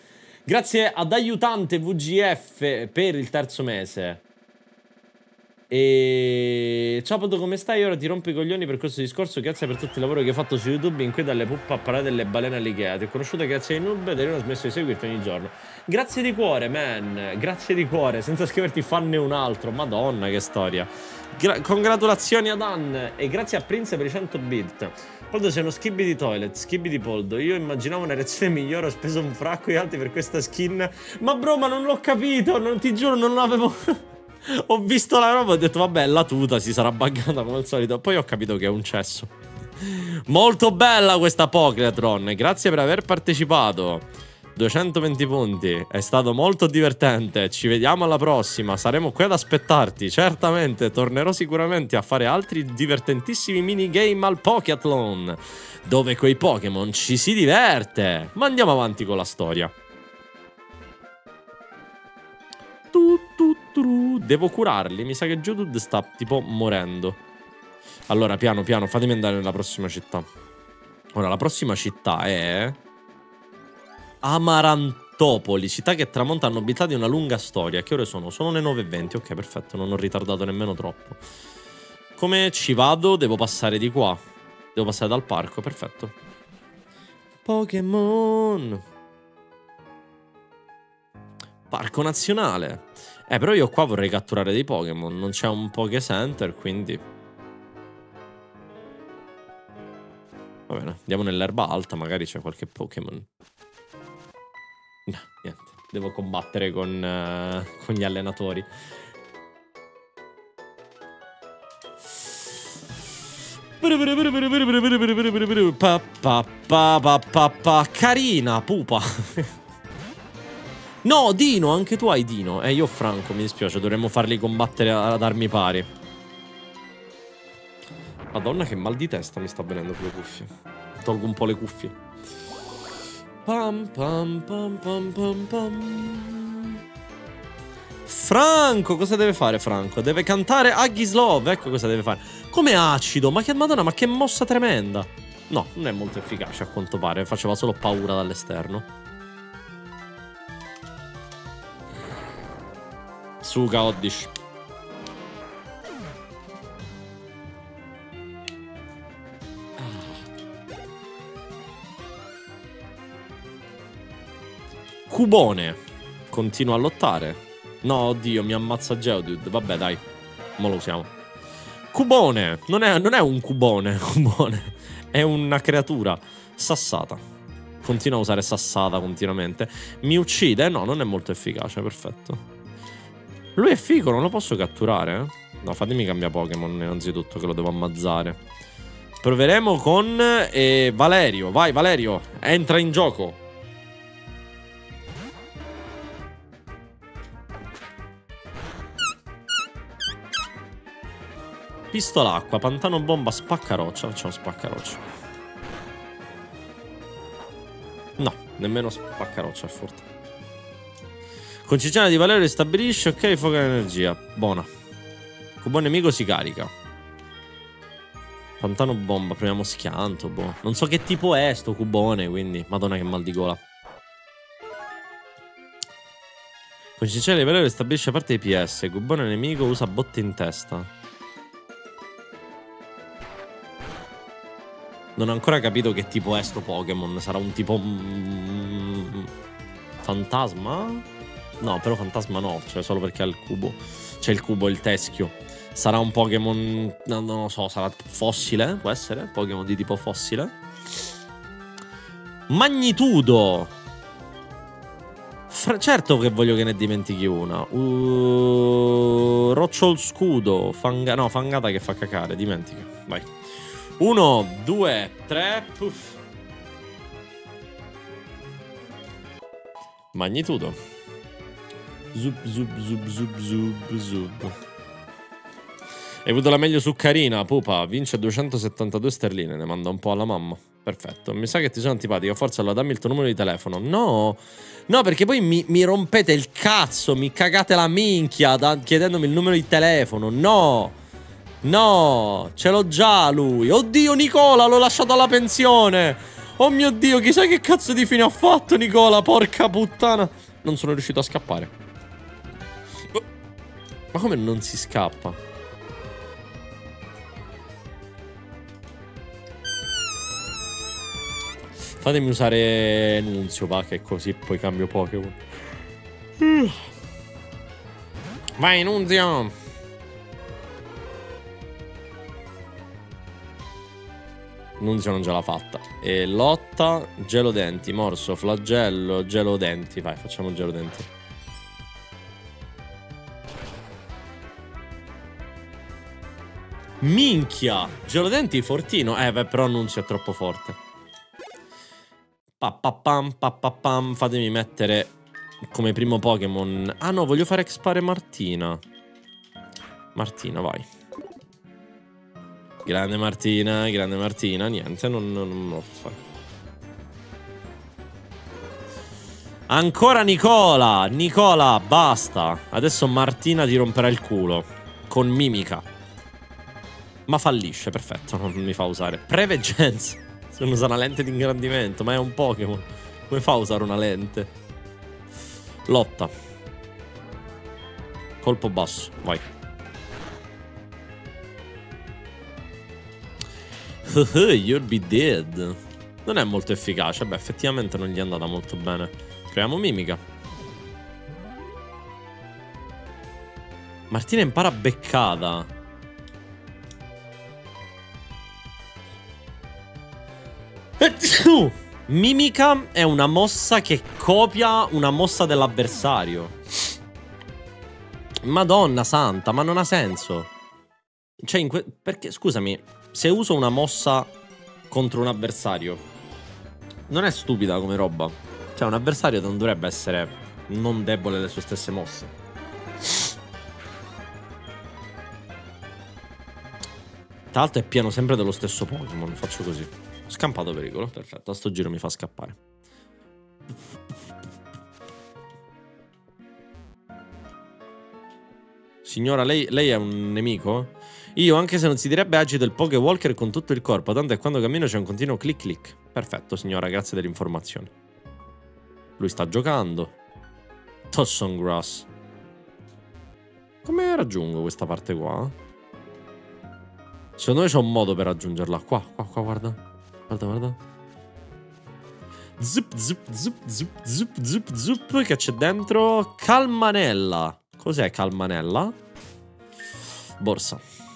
Grazie ad Aiutante V G F per il terzo mese. E ciao Poto, come stai? Ora ti rompo i coglioni per questo discorso. Grazie per tutto il lavoro che hai fatto su YouTube. In cui dalle puppe a parlare delle balene all'Ikea. Ti ho conosciuto grazie ai noob ed io non ho smesso di seguirti ogni giorno. Grazie di cuore, man. Grazie di cuore. Senza scriverti fanne un altro. Madonna, che storia. Gra congratulazioni ad Ann. E grazie a Prince per i cento bit. Poldo, sei uno schibbi di toilet. Schibbi di Poldo. Io immaginavo una reazione migliore. Ho speso un fracco di altri per questa skin. Ma bro, ma non l'ho capito. Non ti giuro, non l'avevo. Ho visto la roba, ho detto vabbè, la tuta si sarà buggata come al solito. Poi ho capito che è un cesso. Molto bella questa Pokretron. Grazie per aver partecipato. duecentoventi punti. È stato molto divertente. Ci vediamo alla prossima. Saremo qui ad aspettarti. Certamente tornerò sicuramente a fare altri divertentissimi minigame al Pokethlon, dove coi Pokémon ci si diverte. Ma andiamo avanti con la storia. Tu, tu, tu. Devo curarli. Mi sa che Geodude sta tipo morendo. Allora, piano piano, fatemi andare nella prossima città. Ora, la prossima città è Amarantopoli, città che tramonta a nobiltà di una lunga storia. Che ore sono? Sono le nove e venti. Ok, perfetto, non ho ritardato nemmeno troppo. Come ci vado? Devo passare di qua. Devo passare dal parco, perfetto. Pokémon. Parco nazionale. Eh, però io qua vorrei catturare dei Pokémon. Non c'è un Poké Center, quindi va bene, andiamo nell'erba alta. Magari c'è qualche Pokémon. No, niente. Devo combattere con, uh, con gli allenatori. Pa, pa, pa, pa, pa, pa. Carina, pupa. No, Dino, anche tu hai Dino. Eh, io ho Franco, mi dispiace, dovremmo farli combattere ad armi pari. Madonna, che mal di testa mi sta venendo con le cuffie. Tolgo un po' le cuffie. Pam pam pam pam pam pam. Franco, cosa deve fare Franco? Deve cantare Aggi's Love, ecco cosa deve fare. Come acido, ma che madonna, ma che mossa tremenda. No, non è molto efficace a quanto pare, faceva solo paura dall'esterno. Suga Oddish. Cubone. Continua a lottare. No, oddio, mi ammazza Geodude. Vabbè, dai. Mo lo usiamo. Cubone. Non è, non è un cubone. Cubone. È una creatura sassata. Continua a usare sassata continuamente. Mi uccide? No, non è molto efficace. Perfetto. Lui è figo, non lo posso catturare? No, fatemi cambiare Pokémon innanzitutto, che lo devo ammazzare. Proveremo con eh, Valerio. Vai Valerio, entra in gioco. Pistola acqua, pantano bomba, spaccaroccia. Facciamo spaccaroccia. No, nemmeno spaccaroccia è forte. Concessione di Valerio ristabilisce. Ok, fuoco energia. Buona. Cubone nemico si carica. Pantano bomba. Proviamo schianto. Boh. Non so che tipo è sto cubone, quindi madonna che mal di gola. Concessione di Valerio ristabilisce parte dei P S. Cubone nemico usa botte in testa. Non ho ancora capito che tipo è sto Pokémon. Sarà un tipo mm, fantasma? No, però fantasma no, cioè solo perché ha il cubo. C'è il cubo, il teschio. Sarà un Pokémon, no, non lo so, sarà fossile, può essere? Pokémon di tipo fossile. Magnitudo. Fra certo che voglio che ne dimentichi una. uh, Rocciol scudo. Fanga no, fangata che fa cacare, dimentica. Vai. Uno, due, tre, puff. Magnitudo. Zup, zup, zup, zup, zup, zup. Hai avuto la meglio su Carina, pupa. Vince duecentosettantadue sterline. Ne manda un po' alla mamma. Perfetto. Mi sa che ti sono antipatica. Forza, allora dammi il tuo numero di telefono. No. No, perché poi mi, mi rompete il cazzo. Mi cagate la minchia da, chiedendomi il numero di telefono. No. No. Ce l'ho già lui. Oddio, Nicola, l'ho lasciato alla pensione. Oh mio Dio, chissà che cazzo di fine ha fatto Nicola. Porca puttana. Non sono riuscito a scappare. Ma come non si scappa? Fatemi usare Nunzio, va, che così poi cambio Pokémon. Vai, Nunzio! Nunzio non ce l'ha fatta. E lotta, gelo denti, morso, flagello, gelo denti. Vai, facciamo gelo denti. Minchia! Gelo denti fortino. Eh, beh, però Nunzio è troppo forte. Papapam, papapam. Fatemi mettere come primo Pokémon. Ah no, voglio fare expare Martina. Martina, vai. Grande Martina, grande Martina. Niente, non, non, non lo fa fare. Ancora Nicola. Nicola, basta. Adesso Martina ti romperà il culo. Con mimica. Ma fallisce, perfetto. Non mi fa usare. Preveggenza. Se non usa una lente di ingrandimento. Ma è un Pokémon. Come fa a usare una lente? Lotta. Colpo basso, vai. You'll be dead. Non è molto efficace. Beh, effettivamente non gli è andata molto bene. Proviamo mimica. Martina impara beccata. Mimica è una mossa che copia una mossa dell'avversario. Madonna santa, ma non ha senso. Cioè, in que perché, scusami, se uso una mossa contro un avversario, non è stupida come roba. Cioè, un avversario non dovrebbe essere non debole alle sue stesse mosse. Tra l'altro è pieno sempre dello stesso Pokémon. Faccio così. Scampato pericolo, perfetto. A sto giro mi fa scappare. Signora, lei, lei è un nemico? Io, anche se non si direbbe, agito il Pokéwalker con tutto il corpo, tanto è quando cammino c'è un continuo click click. Perfetto, signora, grazie dell'informazione. Lui sta giocando. Tosson Grass. Come raggiungo questa parte qua? Secondo me c'è un modo per raggiungerla. Qua, qua, qua, guarda. Guarda, guarda. Zup, zup, zup, zup, zup, zup, zup. Che c'è dentro? Calmanella. Cos'è Calmanella? Borsa.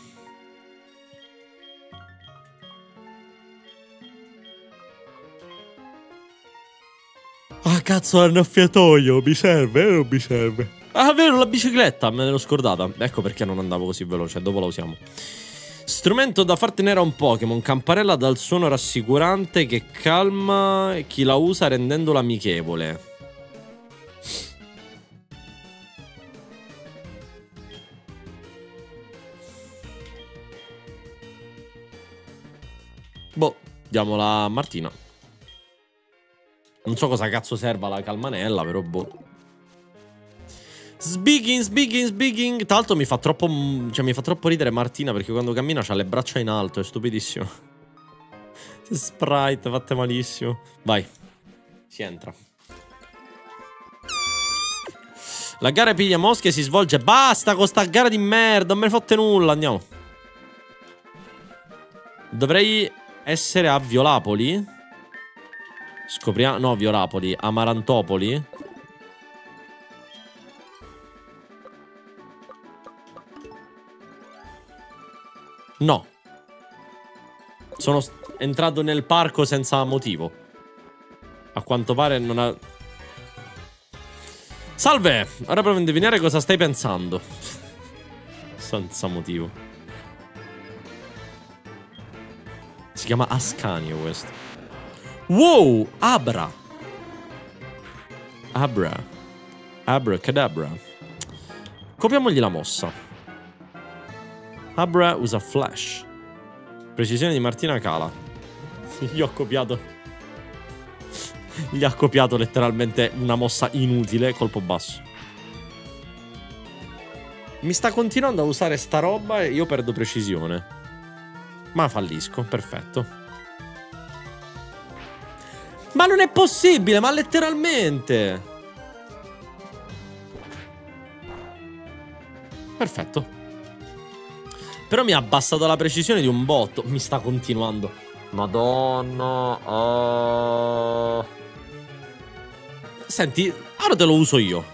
Ah, cazzo, è un annaffiatoio. Mi serve o non mi serve? Ah, vero, la bicicletta. Me l'ero scordata. Ecco perché non andavo così veloce. Dopo la usiamo. Strumento da far tenere a un Pokémon. Campanella dal suono rassicurante che calma chi la usa rendendolo amichevole. Boh, diamola a Martina. Non so cosa cazzo serva la calmanella, però boh. Sbigging, sbigging, sbigging. Tra l'altro mi fa troppo. Cioè mi fa troppo ridere Martina, perché quando cammina c'ha le braccia in alto. È stupidissimo. Sprite fatte malissimo. Vai. Si entra. La gara piglia mosche si svolge. Basta con sta gara di merda. Non me ne fotte nulla. Andiamo. Dovrei essere a Violapoli. Scopriamo. No, Violapoli. Amarantopoli. No. Sono entrato nel parco senza motivo. A quanto pare non ha... Salve! Ora provo a indovinare cosa stai pensando. Senza motivo. Si chiama Ascanio questo. Wow! Abra! Abra. Abracadabra. Copiamogli la mossa. Abra usa flash. Precisione di Martina cala. Gli ho copiato. Gli ha copiato letteralmente una mossa inutile. Colpo basso. Mi sta continuando a usare sta roba e io perdo precisione. Ma fallisco, perfetto. Ma non è possibile, ma letteralmente. Perfetto. Però mi ha abbassato la precisione di un botto. Mi sta continuando. Madonna. Oh. Senti, ora te lo uso io.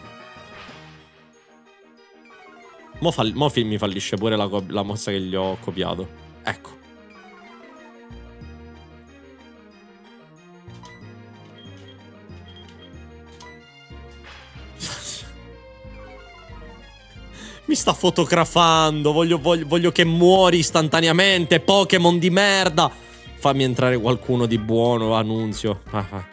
Mo, fall mo mi fallisce pure la, la mossa che gli ho copiato. Ecco. Mi sta fotografando. Voglio, voglio, voglio che muori istantaneamente. Pokémon di merda. Fammi entrare qualcuno di buono, annunzio. Ah, ah.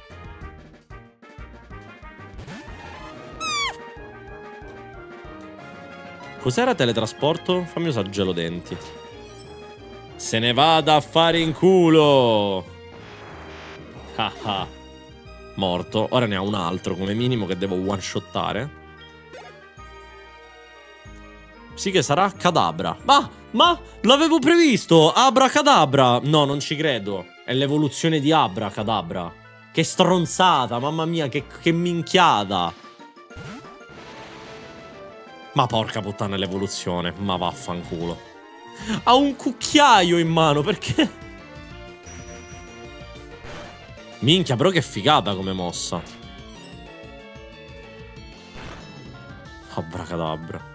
Cos'era teletrasporto? Fammi usare gelodenti. Se ne vada a fare in culo. Ah ah. Morto. Ora ne ha un altro come minimo che devo one-shottare. Sì che sarà Kadabra. Ma, ma, l'avevo previsto. Abracadabra. No, non ci credo. È l'evoluzione di Abracadabra. Che stronzata, mamma mia, che, che minchiata. Ma porca puttana l'evoluzione. Ma vaffanculo. Ha un cucchiaio in mano, perché? Minchia, però che figata come mossa. Abracadabra.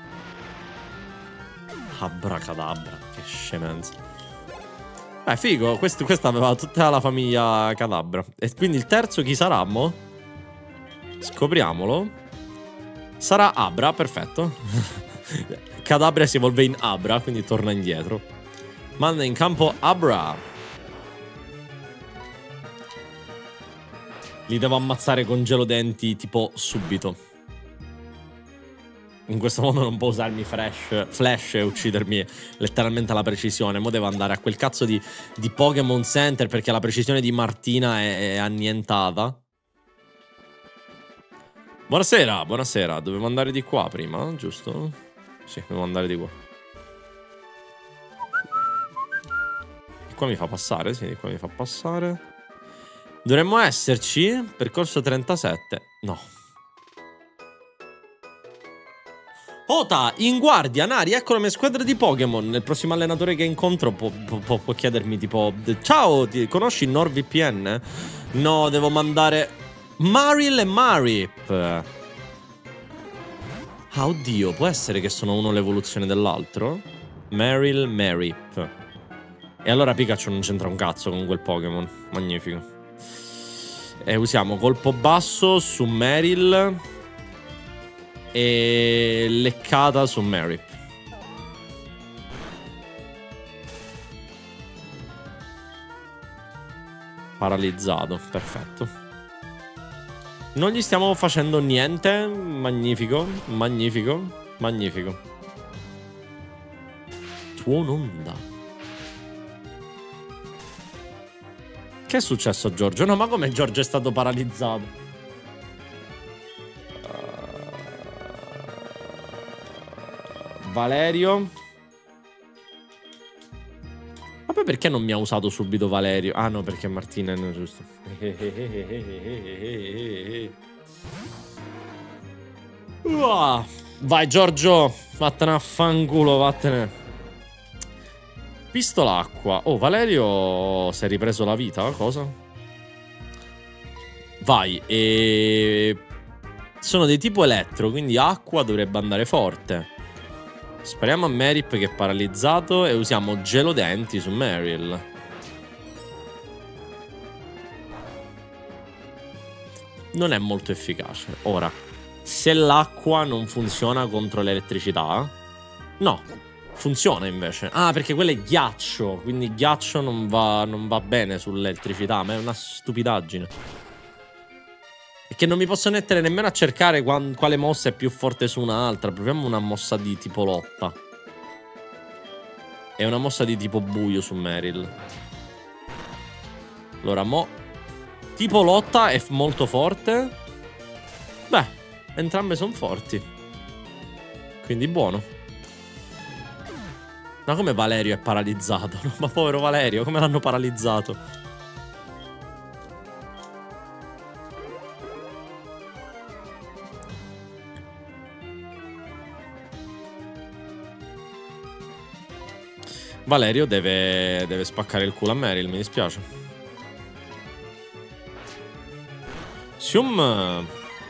Abracadabra, che scemenza. Eh, figo, questo, questa aveva tutta la famiglia Cadabra. E quindi il terzo chi sarà, mo? Scopriamolo. Sarà Abra, perfetto. Cadabra si evolve in Abra, quindi torna indietro. Manda in campo Abra. Li devo ammazzare con gelodenti tipo subito. In questo modo non può usarmi flash, flash e uccidermi letteralmente alla precisione. Mo devo andare a quel cazzo di, di Pokémon Center perché la precisione di Martina è, è annientata. Buonasera, buonasera. Dovevo andare di qua prima, giusto? Sì, devo andare di qua. Di qua mi fa passare, sì, di qua mi fa passare. Dovremmo esserci, percorso trentasette. No. Ota, in guardia, Nari, ecco la mia squadra di Pokémon. Il prossimo allenatore che incontro può, può, può chiedermi tipo: ciao, ti conosci NordVPN? No, devo mandare Marill e Marip. Ah, oddio, può essere che sono uno l'evoluzione dell'altro? Marill, Marip. E allora Pikachu non c'entra un cazzo con quel Pokémon. Magnifico. E usiamo colpo basso su Marill e leccata su Marip. Paralizzato, perfetto. Non gli stiamo facendo niente. Magnifico, magnifico, magnifico. Tuononda. Che è successo a Giorgio? No, ma come Giorgio è stato paralizzato? Valerio. Ma poi perché non mi ha usato subito Valerio? Ah no, perché Martina è giusto. uh, Vai Giorgio, vattene a fanculo, vattene. Pistolacqua. Oh, Valerio si è ripreso la vita, cosa? Vai, e... sono dei tipo elettro, quindi acqua dovrebbe andare forte. Spariamo a Marip che è paralizzato e usiamo gelodenti su Marill. Non è molto efficace. Ora, se l'acqua non funziona contro l'elettricità... No, funziona invece. Ah, perché quello è ghiaccio. Quindi ghiaccio non va, non va bene sull'elettricità, ma è una stupidaggine. E che non mi posso mettere nemmeno a cercare quale mossa è più forte su un'altra. Proviamo una mossa di tipo lotta. E una mossa di tipo buio su Marill. Allora, mo... tipo lotta è molto forte. Beh, entrambe sono forti. Quindi buono. Ma come Valerio è paralizzato? Ma povero Valerio, come l'hanno paralizzato? Valerio deve, deve spaccare il culo a Meryl, mi dispiace. Sium.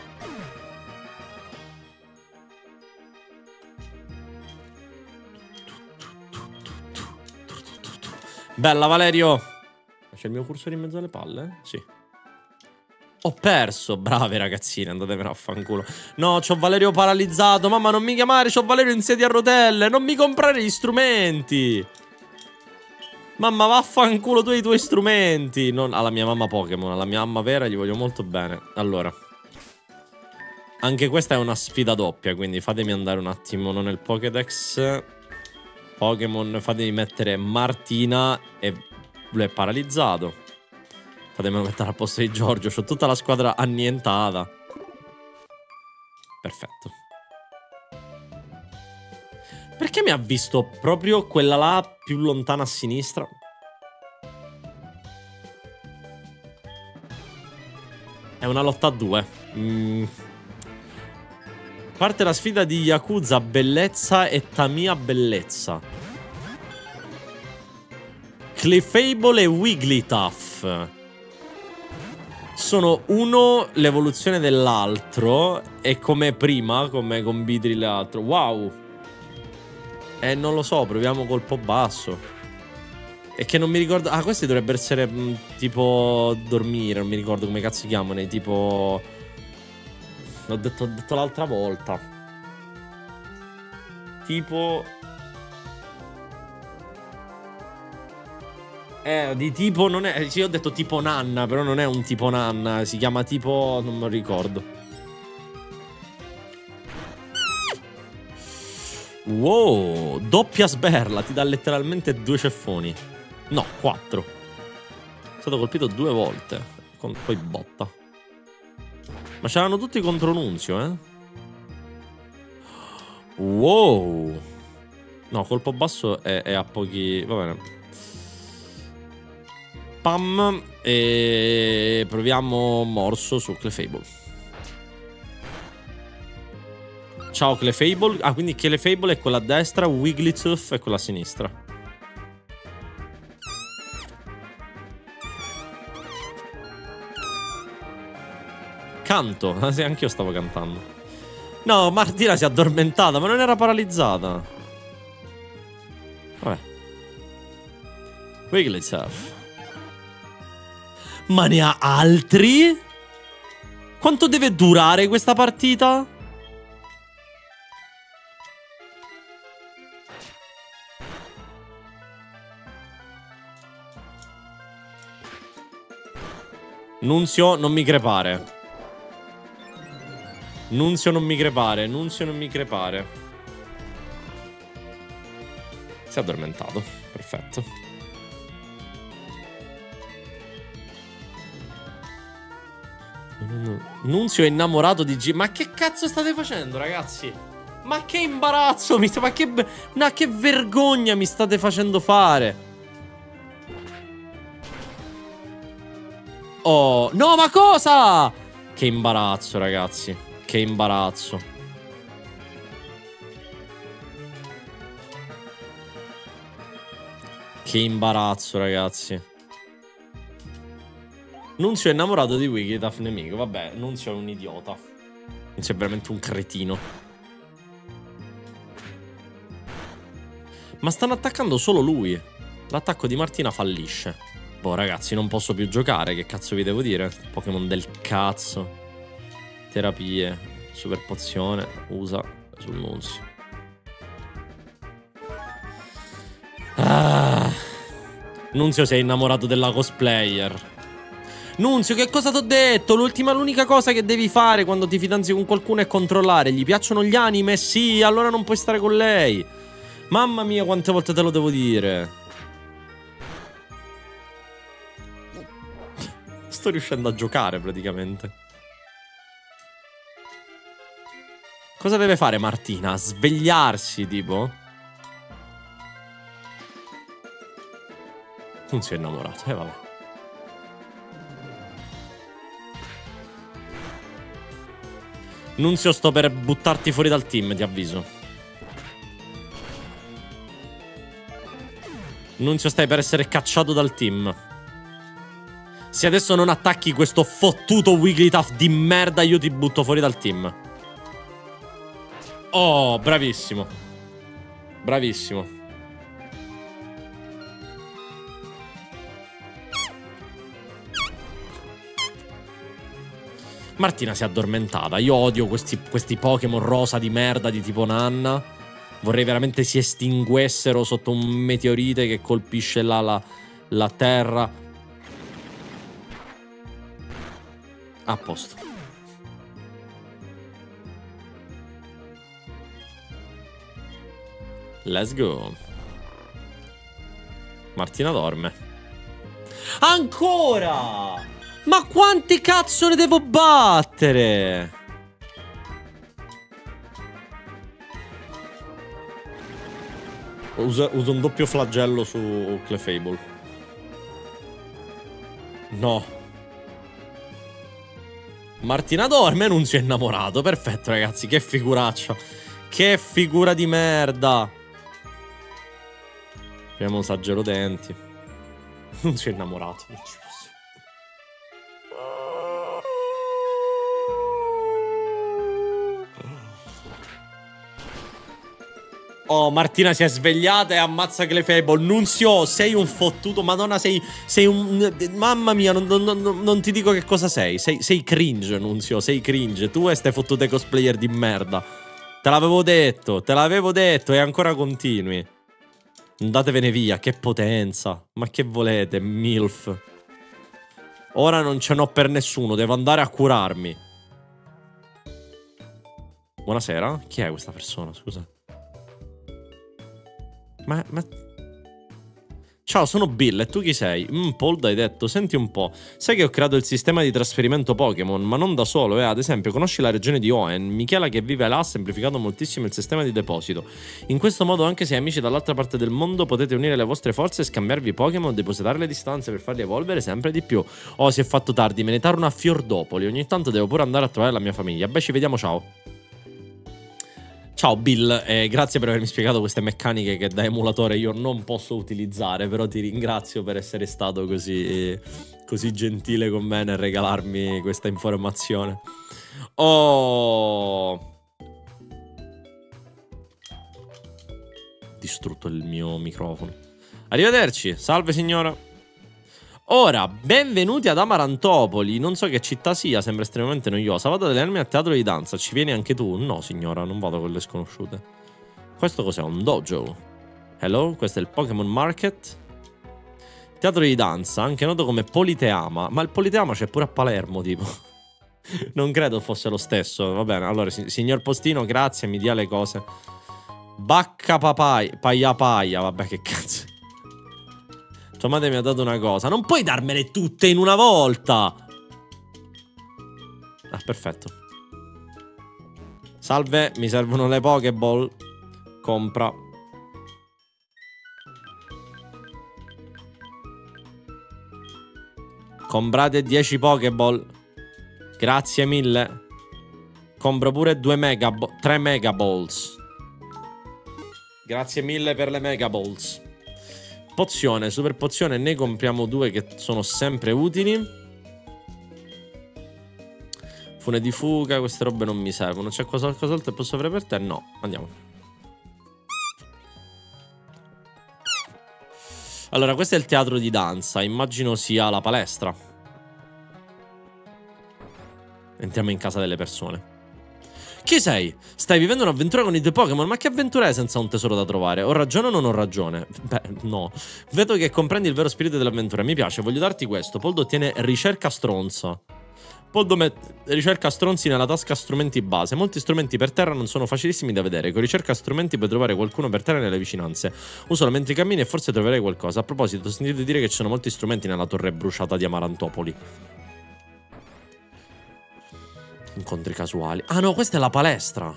Bella Valerio. C'è il mio cursore in mezzo alle palle? Sì. Ho perso. Brave ragazzine, andatevene a fanculo. No, c'ho Valerio paralizzato. Mamma, non mi chiamare, c'ho Valerio in sedia a rotelle. Non mi comprare gli strumenti. Mamma, vaffanculo tu e i tuoi strumenti. Non alla mia mamma Pokémon, alla mia mamma vera gli voglio molto bene. Allora, anche questa è una sfida doppia, quindi fatemi andare un attimo non nel Pokédex. Pokémon, fatemi mettere Martina e lui è paralizzato. Fatemi mettere al posto di Giorgio. C'ho tutta la squadra annientata. Perfetto. Perché mi ha visto proprio quella là più lontana a sinistra? È una lotta a due. Mm. Parte la sfida di Yakuza Bellezza e Tamiya Bellezza. Clefable e Wigglytuff sono uno l'evoluzione dell'altro. E come prima, come con Beedrill l'altro. Wow. Eh, non lo so, proviamo colpo basso. E che non mi ricordo. Ah, questi dovrebbero essere mh, tipo dormire. Non mi ricordo come cazzo si chiamano. Tipo. L'ho detto, detto l'altra volta. Tipo. Eh, di tipo non è. Sì, ho detto tipo nanna, però non è un tipo nanna. Si chiama tipo. Non me lo ricordo. Wow, doppia sberla. Ti dà letteralmente due ceffoni. No, quattro. È stato colpito due volte. Con, poi botta. Ma c'erano tutti contro Nunzio, eh? Wow. No, colpo basso è, è a pochi. Va bene. Pam. E proviamo morso su Clefable. Ciao Clefable. Ah, quindi Clefable è quella a destra, Wigglytuff è quella a sinistra. Canto. Sì, anch'io stavo cantando. No, Martina si è addormentata, ma non era paralizzata. Vabbè. Wigglytuff. Ma ne ha altri? Quanto deve durare questa partita? Nunzio, non mi crepare. Nunzio, non mi crepare. Nunzio, non mi crepare. Si è addormentato. Perfetto. Nunzio è innamorato di G. Ma che cazzo state facendo, ragazzi? Ma che imbarazzo mi sta... Ma che... No, che vergogna mi state facendo fare. Oh, no, ma cosa? Che imbarazzo, ragazzi. Che imbarazzo. Che imbarazzo, ragazzi. Nunzio è innamorato di Wigglytuff nemico. Vabbè, Nunzio è un idiota. Nunzio è veramente un cretino. Ma stanno attaccando solo lui. L'attacco di Martina fallisce. Boh, ragazzi, non posso più giocare. Che cazzo vi devo dire? Pokémon del cazzo. Terapie. Super pozione. Usa sul Nunzio. Ah. Nunzio si è innamorato della cosplayer. Nunzio, che cosa t'ho detto? L'ultima, l'unica cosa che devi fare quando ti fidanzi con qualcuno è controllare. Gli piacciono gli anime? Sì, allora non puoi stare con lei. Mamma mia, quante volte te lo devo dire. Sto riuscendo a giocare praticamente. Cosa deve fare Martina? Svegliarsi, tipo? Non si è innamorato, e eh, vabbè. Nunzio, sto per buttarti fuori dal team, ti avviso. Nunzio, stai per essere cacciato dal team. Se adesso non attacchi questo fottuto Wigglytuff di merda, io ti butto fuori dal team. Oh, bravissimo. Bravissimo. Martina si è addormentata. Io odio questi, questi Pokémon rosa di merda di tipo Nanna. Vorrei veramente si estinguessero sotto un meteorite che colpisce la, la, la terra. A posto. Let's go. Martina dorme. Ancora! Ma quanti cazzo ne devo battere? Uso, uso un doppio flagello su Clefable. No. Martina dorme e non si è innamorato. Perfetto, ragazzi, che figuraccia. Che figura di merda. Abbiamo un saggero denti. Non si è innamorato. Non ci posso. Oh, Martina si è svegliata e ammazza Clefable. Nunzio, sei un fottuto. Madonna, sei, sei un... Mamma mia, non, non, non, non ti dico che cosa sei. Sei, sei cringe, Nunzio, sei cringe. Tu e ste fottute cosplayer di merda. Te l'avevo detto, te l'avevo detto e ancora continui. Andatevene via, che potenza. Ma che volete, MILF? Ora non ce n'ho per nessuno, devo andare a curarmi. Buonasera, chi è questa persona, scusa? Ma, ma... Ciao, sono Bill, e tu chi sei? Mm, Paul, hai detto, senti un po'. Sai che ho creato il sistema di trasferimento Pokémon, ma non da solo, eh. Ad esempio, conosci la regione di Hoenn? Michela che vive là ha semplificato moltissimo il sistema di deposito. In questo modo, anche se hai amici dall'altra parte del mondo, potete unire le vostre forze e scambiarvi Pokémon, depositare le distanze per farli evolvere sempre di più. Oh, si è fatto tardi, me ne torno a Fiordopoli. Ogni tanto devo pure andare a trovare la mia famiglia. Beh, ci vediamo, ciao. Ciao Bill, eh, grazie per avermi spiegato queste meccaniche che da emulatore io non posso utilizzare, però ti ringrazio per essere stato così, così gentile con me nel regalarmi questa informazione. Oh! Distrutto il mio microfono. Arrivederci, salve signora. Ora, benvenuti ad Amarantopoli. Non so che città sia, sembra estremamente noiosa. Vado ad allenarmi al teatro di danza. Ci vieni anche tu? No, signora, non vado con le sconosciute. Questo cos'è? Un dojo? Hello? Questo è il Pokémon Market. Teatro di danza, anche noto come Politeama. Ma il Politeama c'è pure a Palermo, tipo. Non credo fosse lo stesso. Va bene, allora, signor Postino, grazie, mi dia le cose. Bacca papai, paia paia. Vabbè, che cazzo. Tua madre mi ha dato una cosa. Non puoi darmele tutte in una volta. Ah, perfetto. Salve, mi servono le Pokéball. Compra. Comprate dieci Pokéball. Grazie mille. Compro pure due Megaball. tre Megaballs. Grazie mille per le Megaballs. Pozione, super pozione, ne compriamo due che sono sempre utili. Fune di fuga, queste robe non mi servono. C'è qualcos'altro che posso avere per te? No, andiamo. Allora, questo è il teatro di danza. Immagino sia la palestra. Entriamo in casa delle persone. Chi sei? Stai vivendo un'avventura con i tuoi Pokémon? Ma che avventura è senza un tesoro da trovare? Ho ragione o non ho ragione? Beh, no. Vedo che comprendi il vero spirito dell'avventura. Mi piace, voglio darti questo. Poldo ottiene ricerca stronza. Poldo mette ricerca stronzi nella tasca strumenti base. Molti strumenti per terra non sono facilissimi da vedere. Con ricerca strumenti puoi trovare qualcuno per terra nelle vicinanze. Usalo mentre cammini e forse troverai qualcosa. A proposito, ho sentito dire che ci sono molti strumenti nella torre bruciata di Amarantopoli. Incontri casuali. Ah no, questa è la palestra.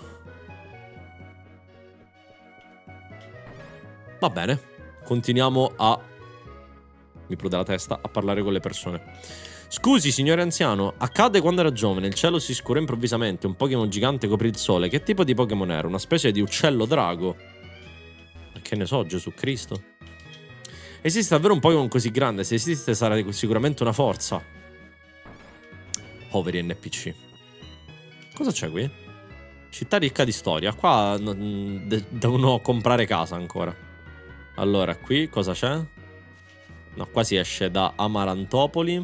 Va bene. Continuiamo a... Mi prude la testa a parlare con le persone. Scusi, signore anziano. Accade quando era giovane. Il cielo si scura improvvisamente. Un Pokémon gigante coprì il sole. Che tipo di Pokémon era? Una specie di uccello drago? Che ne so, Gesù Cristo. Esiste davvero un Pokémon così grande? Se esiste sarà sicuramente una forza. Poveri N P C. Cosa c'è qui? Città ricca di storia. Qua devono comprare casa ancora. Allora, qui cosa c'è? No, qua si esce da Amarantopoli.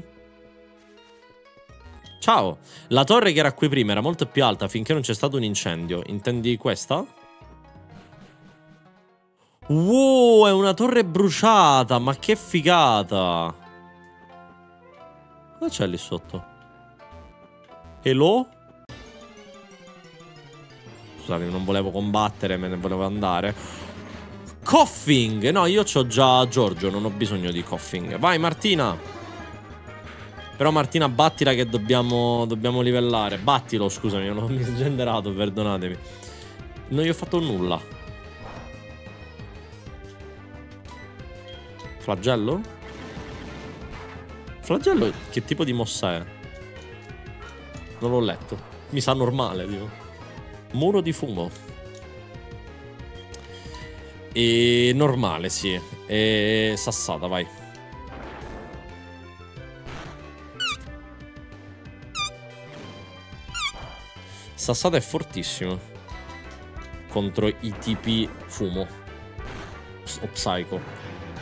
Ciao. La torre che era qui prima era molto più alta finché non c'è stato un incendio. Intendi questa? Wow, è una torre bruciata. Ma che figata. Cosa c'è lì sotto? Hello? Scusate, non volevo combattere, me ne volevo andare. Coughing! No, io c'ho già Giorgio, non ho bisogno di Coughing. Vai, Martina! Però Martina, battila che dobbiamo, dobbiamo livellare. Battilo, scusami, non ho misgenderato, perdonatemi. Non gli ho fatto nulla. Flagello? Flagello che tipo di mossa è? Non l'ho letto. Mi sa normale, tipo. Muro di fumo. E normale, sì. E sassata, vai. Sassata è fortissimo contro i tipi fumo o psycho.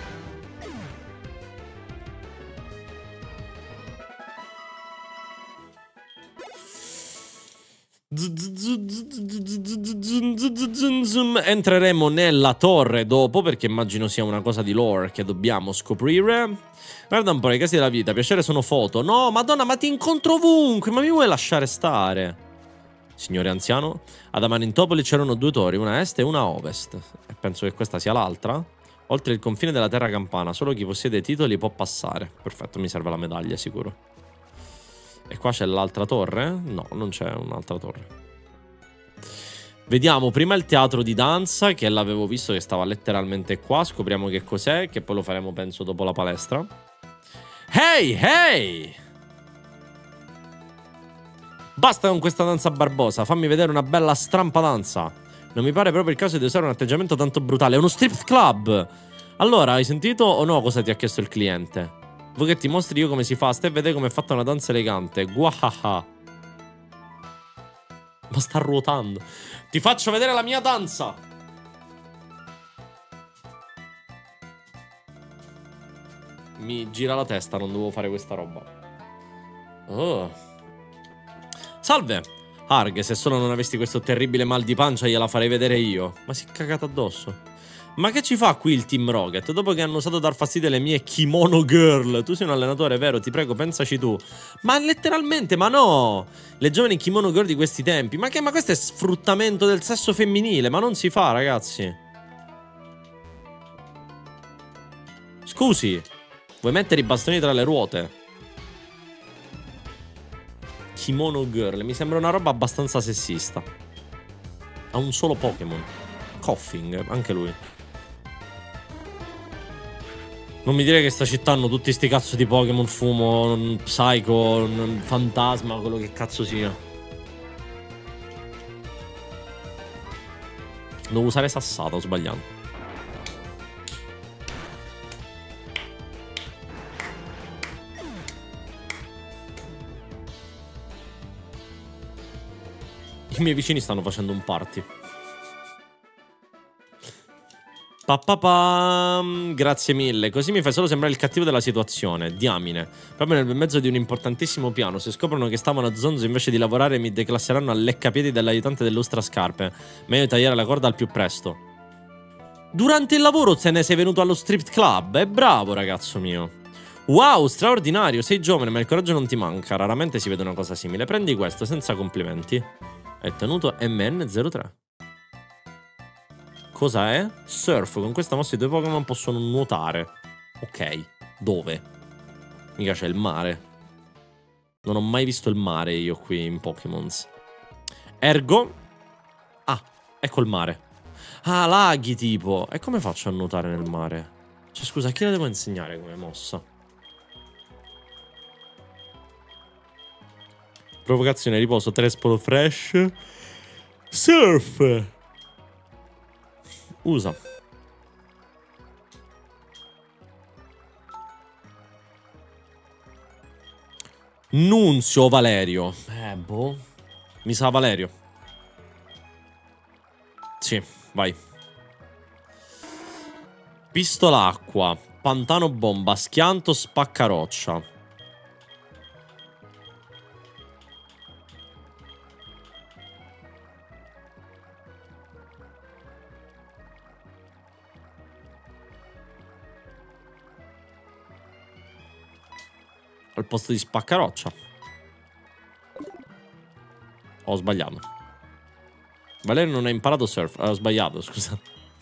Entreremo nella torre dopo, perché immagino sia una cosa di lore che dobbiamo scoprire. Guarda un po' le case della vita. Piacere sono foto. No, madonna, ma ti incontro ovunque. Ma mi vuoi lasciare stare? Signore anziano, ad Amarantopoli c'erano due torri, una a est e una a ovest. E penso che questa sia l'altra. Oltre il confine della terra campana, solo chi possiede titoli può passare. Perfetto, mi serve la medaglia, sicuro. E qua c'è l'altra torre? No, non c'è un'altra torre. Vediamo prima il teatro di danza, che l'avevo visto che stava letteralmente qua. Scopriamo che cos'è, che poi lo faremo penso dopo la palestra. Hey, hey! Basta con questa danza barbosa, fammi vedere una bella strampa danza. Non mi pare proprio il caso di usare un atteggiamento tanto brutale. È uno strip club! Allora, hai sentito o no cosa ti ha chiesto il cliente? Vuoi che ti mostri io come si fa? Stai a vedere come è fatta una danza elegante. Guahaha. Ma sta ruotando. Ti faccio vedere la mia danza. Mi gira la testa, non dovevo fare questa roba. Oh. Salve. Arg, se solo non avessi questo terribile mal di pancia gliela farei vedere io. Ma si è cagato addosso. Ma che ci fa qui il Team Rocket? Dopo che hanno usato dar fastidio alle mie kimono girl. Tu sei un allenatore, vero? Ti prego, pensaci tu. Ma letteralmente, ma no! Le giovani kimono girl di questi tempi. Ma che, ma questo è sfruttamento del sesso femminile. Ma non si fa, ragazzi. Scusi. Vuoi mettere i bastoni tra le ruote? Kimono girl. Mi sembra una roba abbastanza sessista. Ha un solo Pokémon. Coughing, anche lui. Non mi dire che sta città hanno tutti sti cazzo di Pokémon, fumo, psycho, fantasma, quello che cazzo sia. Devo usare sassata, ho sbagliato. I miei vicini stanno facendo un party. Papapam, grazie mille. Così mi fai solo sembrare il cattivo della situazione. Diamine. Proprio nel mezzo di un importantissimo piano. Se scoprono che stavano a zonzo invece di lavorare mi declasseranno al leccapiedi dell'aiutante dell'Ustrascarpe. Meglio tagliare la corda al più presto. Durante il lavoro te ne sei venuto allo strip club? È bravo, ragazzo mio. Wow, straordinario. Sei giovane ma il coraggio non ti manca. Raramente si vede una cosa simile. Prendi questo senza complimenti. È tenuto M N zero tre. Cosa è? Surf. Con questa mossa i due Pokémon possono nuotare. Ok. Dove? Mica c'è il mare. Non ho mai visto il mare io qui in Pokémon. Ergo. Ah, ecco il mare. Ah, laghi tipo. E come faccio a nuotare nel mare? Cioè, scusa, a chi la devo insegnare come mossa? Provocazione, riposo, trespolo, fresh. Surf. Usa. Nunzio Valerio. Eh, boh. Mi sa Valerio. Sì, vai. Pistola acqua. Pantano bomba. Schianto spaccaroccia. Al posto di spaccaroccia. Ho sbagliato. Valerio non ha imparato surf. Ho sbagliato, scusa.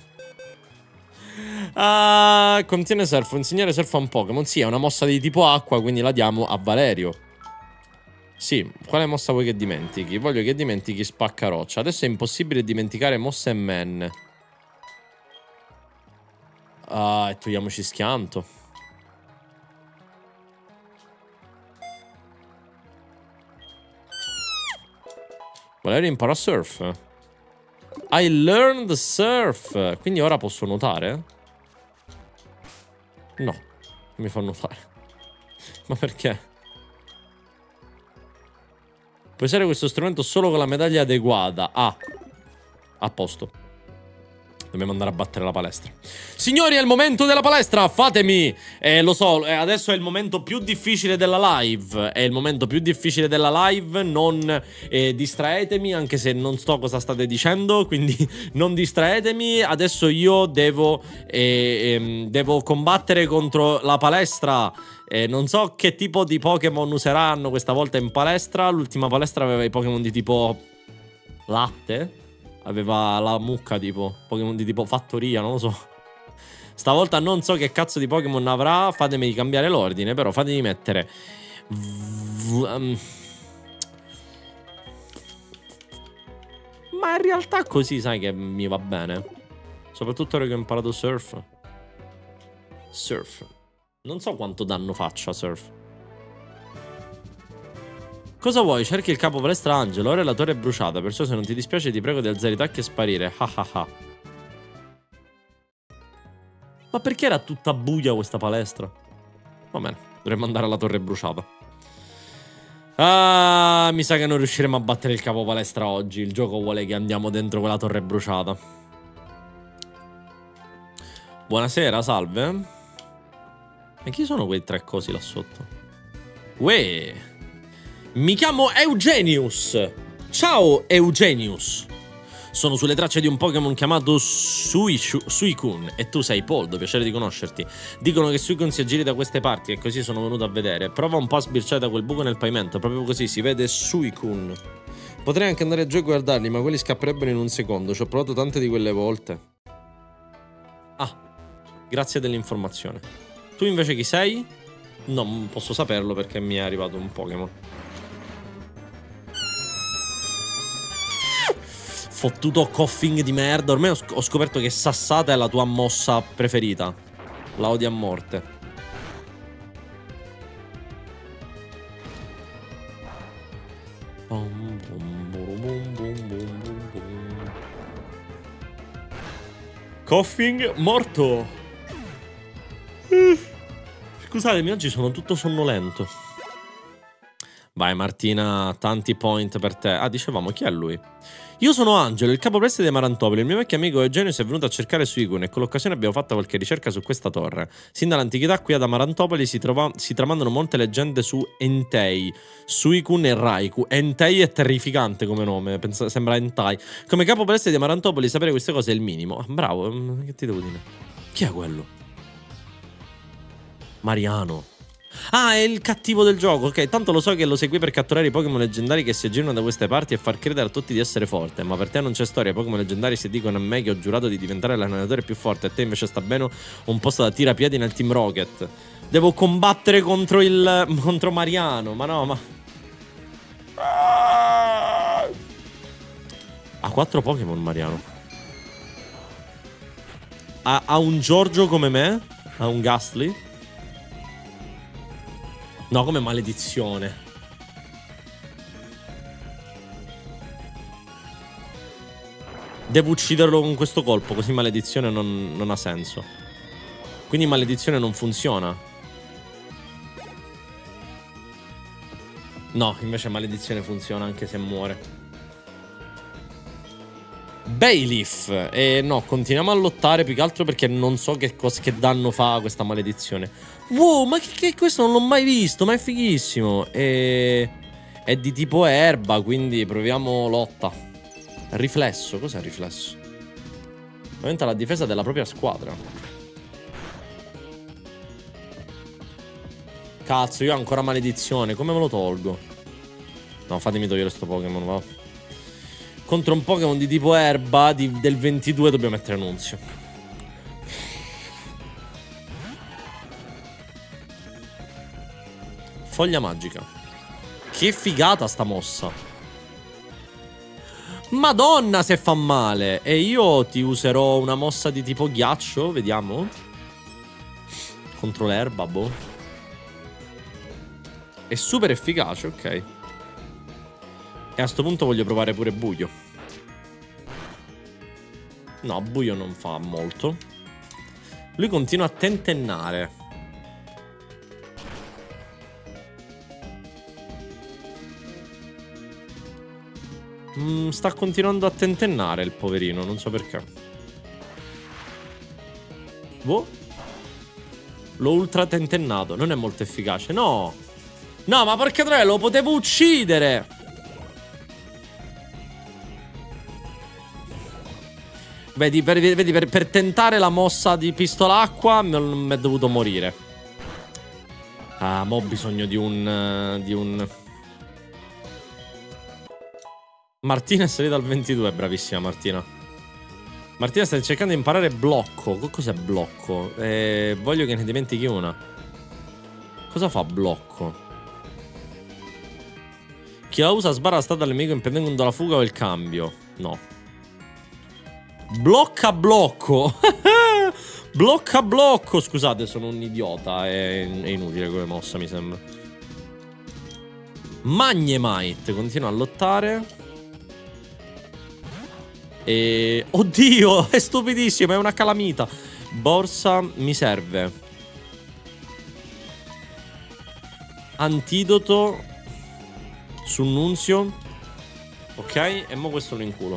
Ah, contiene surf. Insegnare surf a un Pokémon. Sì, è una mossa di tipo acqua, quindi la diamo a Valerio. Sì, quale mossa vuoi che dimentichi? Voglio che dimentichi spaccaroccia. Adesso è impossibile dimenticare mossa e man. Ah, e togliamoci schianto. Valerio impara surf. I learned surf. Quindi ora posso nuotare? No, non mi fa nuotare. Ma perché? Puoi usare questo strumento solo con la medaglia adeguata. Ah, a posto. Dobbiamo andare a battere la palestra. Signori, è il momento della palestra. Fatemi. Eh, lo so, eh, adesso è il momento più difficile della live. È il momento più difficile della live. Non eh, distraetemi, anche se non so cosa state dicendo. Quindi non distraetemi. Adesso io devo, eh, ehm, devo combattere contro la palestra. Eh, non so che tipo di Pokémon useranno questa volta in palestra. L'ultima palestra aveva i Pokémon di tipo latte. Aveva la mucca tipo Pokémon di tipo fattoria, non lo so. Stavolta non so che cazzo di Pokémon avrà. Fatemi cambiare l'ordine, però fatemi mettere v um... Ma in realtà così sai che mi va bene. Soprattutto ora che ho imparato surf. Surf. Non so quanto danno faccia surf. Cosa vuoi? Cerchi il capo palestra Angelo. Ora la torre è bruciata. Perciò se non ti dispiace ti prego di alzare i tacchi e sparire. Ha ha ha. Ma perché era tutta buia questa palestra? Va bene, dovremmo andare alla torre bruciata. Ah, mi sa che non riusciremo a battere il capo palestra oggi. Il gioco vuole che andiamo dentro quella torre bruciata. Buonasera, salve. E chi sono quei tre cosi là sotto? Uè. Mi chiamo Eugenius. Ciao Eugenius. Sono sulle tracce di un Pokémon chiamato Suicune. E tu sei Poldo, piacere di conoscerti. Dicono che Suicune si aggiri da queste parti e così sono venuto a vedere. Prova un po' a sbirciare da quel buco nel pavimento. Proprio così si vede Suicune. Potrei anche andare giù e guardarli, ma quelli scapperebbero in un secondo. Ci ho provato tante di quelle volte. Ah, grazie dell'informazione. Tu invece chi sei? Non posso saperlo perché mi è arrivato un Pokémon. Fottuto coughing di merda. Ormai ho, sc ho scoperto che sassata è la tua mossa preferita. La odi a morte. Coughing morto. Scusatemi, oggi sono tutto sonnolento. Vai Martina, tanti point per te. Ah, dicevamo, chi è lui? Io sono Angelo, il capo preside di Marantopoli. Il mio vecchio amico Eugenio si è venuto a cercare Suicune e con l'occasione abbiamo fatto qualche ricerca su questa torre. Sin dall'antichità qui ad Marantopoli si, si tramandano molte leggende su Entei, Suicune e Raikou. Entei è terrificante come nome, penso, sembra Entai. Come capo preside di Marantopoli sapere queste cose è il minimo. Bravo, che ti devo dire? Chi è quello? Mariano. Ah, è il cattivo del gioco. Ok, tanto lo so che lo segui per catturare i Pokémon leggendari che si aggirano da queste parti e far credere a tutti di essere forte. Ma per te non c'è storia. I Pokémon leggendari si dicono a me che ho giurato di diventare l'allenatore più forte. A te invece sta bene un posto da tirapiedi nel Team Rocket. Devo combattere contro il... contro Mariano. Ma no, ma... Ha quattro Pokémon Mariano. Ha, ha un Giorgio come me. Ha un Gastly. No, come maledizione. Devo ucciderlo con questo colpo, così maledizione non, non ha senso. Quindi maledizione non funziona. No, invece maledizione funziona anche se muore. Bayleaf. E no, continuiamo a lottare più che altro perché non so che, che danno fa questa maledizione. Wow, ma che, che questo non l'ho mai visto, ma è fighissimo. E... è di tipo erba, quindi proviamo lotta. Riflesso, cos'è riflesso? Aumenta la difesa della propria squadra. Cazzo, io ho ancora maledizione, come me lo tolgo? No, fatemi togliere sto Pokémon, va. Contro un Pokémon di tipo erba di, del ventidue dobbiamo mettere Nunzio. Foglia magica. Che figata sta mossa. Madonna se fa male. E io ti userò una mossa di tipo ghiaccio, vediamo. Contro l'erba, boh. È super efficace, ok. E a sto punto voglio provare pure buio. No, buio non fa molto. Lui continua a tentennare. Mm, sta continuando a tentennare il poverino, non so perché. Boh. L'ho ultra tentennato, non è molto efficace, no. No, ma porca troia, lo potevo uccidere. Vedi, per, vedi per, per tentare la mossa di pistola acqua mi è dovuto morire. Ah, ma ho bisogno di un... Uh, di un... Martina è salita al ventidue, bravissima Martina. Martina sta cercando di imparare blocco. Cos'è blocco? Eh, voglio che ne dimentichi una. Cosa fa blocco? Chi la usa sbarra la strada al nemico impedendo la fuga o il cambio. No. Blocca blocco. Blocca blocco. Scusate, sono un idiota. È, è inutile come mossa, mi sembra. Magnemite continua a lottare. E... oddio, è stupidissimo, è una calamita. Borsa mi serve. Antidoto su Nunzio. Ok, e mo questo lo inculo.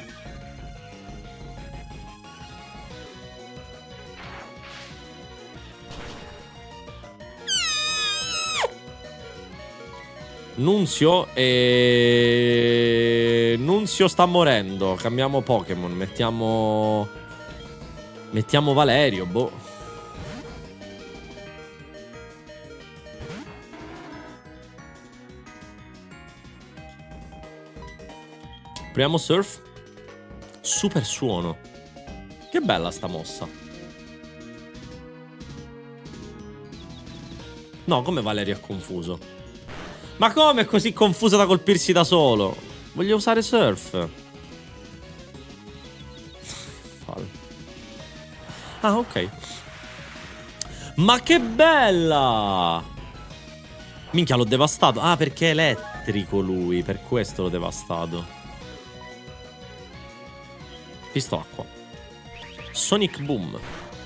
Nunzio e... Nunzio sta morendo. Cambiamo Pokémon. Mettiamo... Mettiamo Valerio, boh. Proviamo Surf. Super suono. Che bella sta mossa. No, come Valerio è confuso? Ma come è così confuso da colpirsi da solo? Voglio usare Surf. Ah, ok. Ma che bella! Minchia, l'ho devastato. Ah, perché è elettrico lui. Per questo l'ho devastato. Visto acqua. Sonic Boom.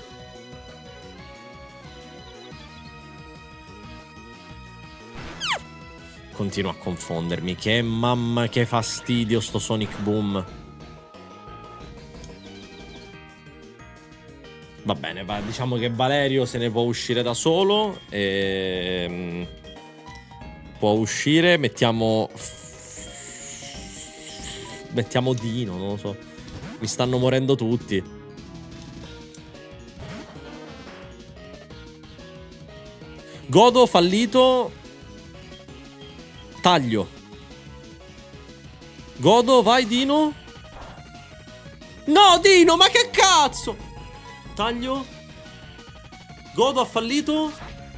Continuo a confondermi. Che mamma, che fastidio sto Sonic Boom. Va bene, va. Diciamo che Valerio se ne può uscire da solo. E... può uscire. Mettiamo... Mettiamo Dino, non lo so. Mi stanno morendo tutti. Godo, fallito. Taglio. Godo, vai Dino. No, Dino, ma che cazzo? Taglio. Godo ha fallito.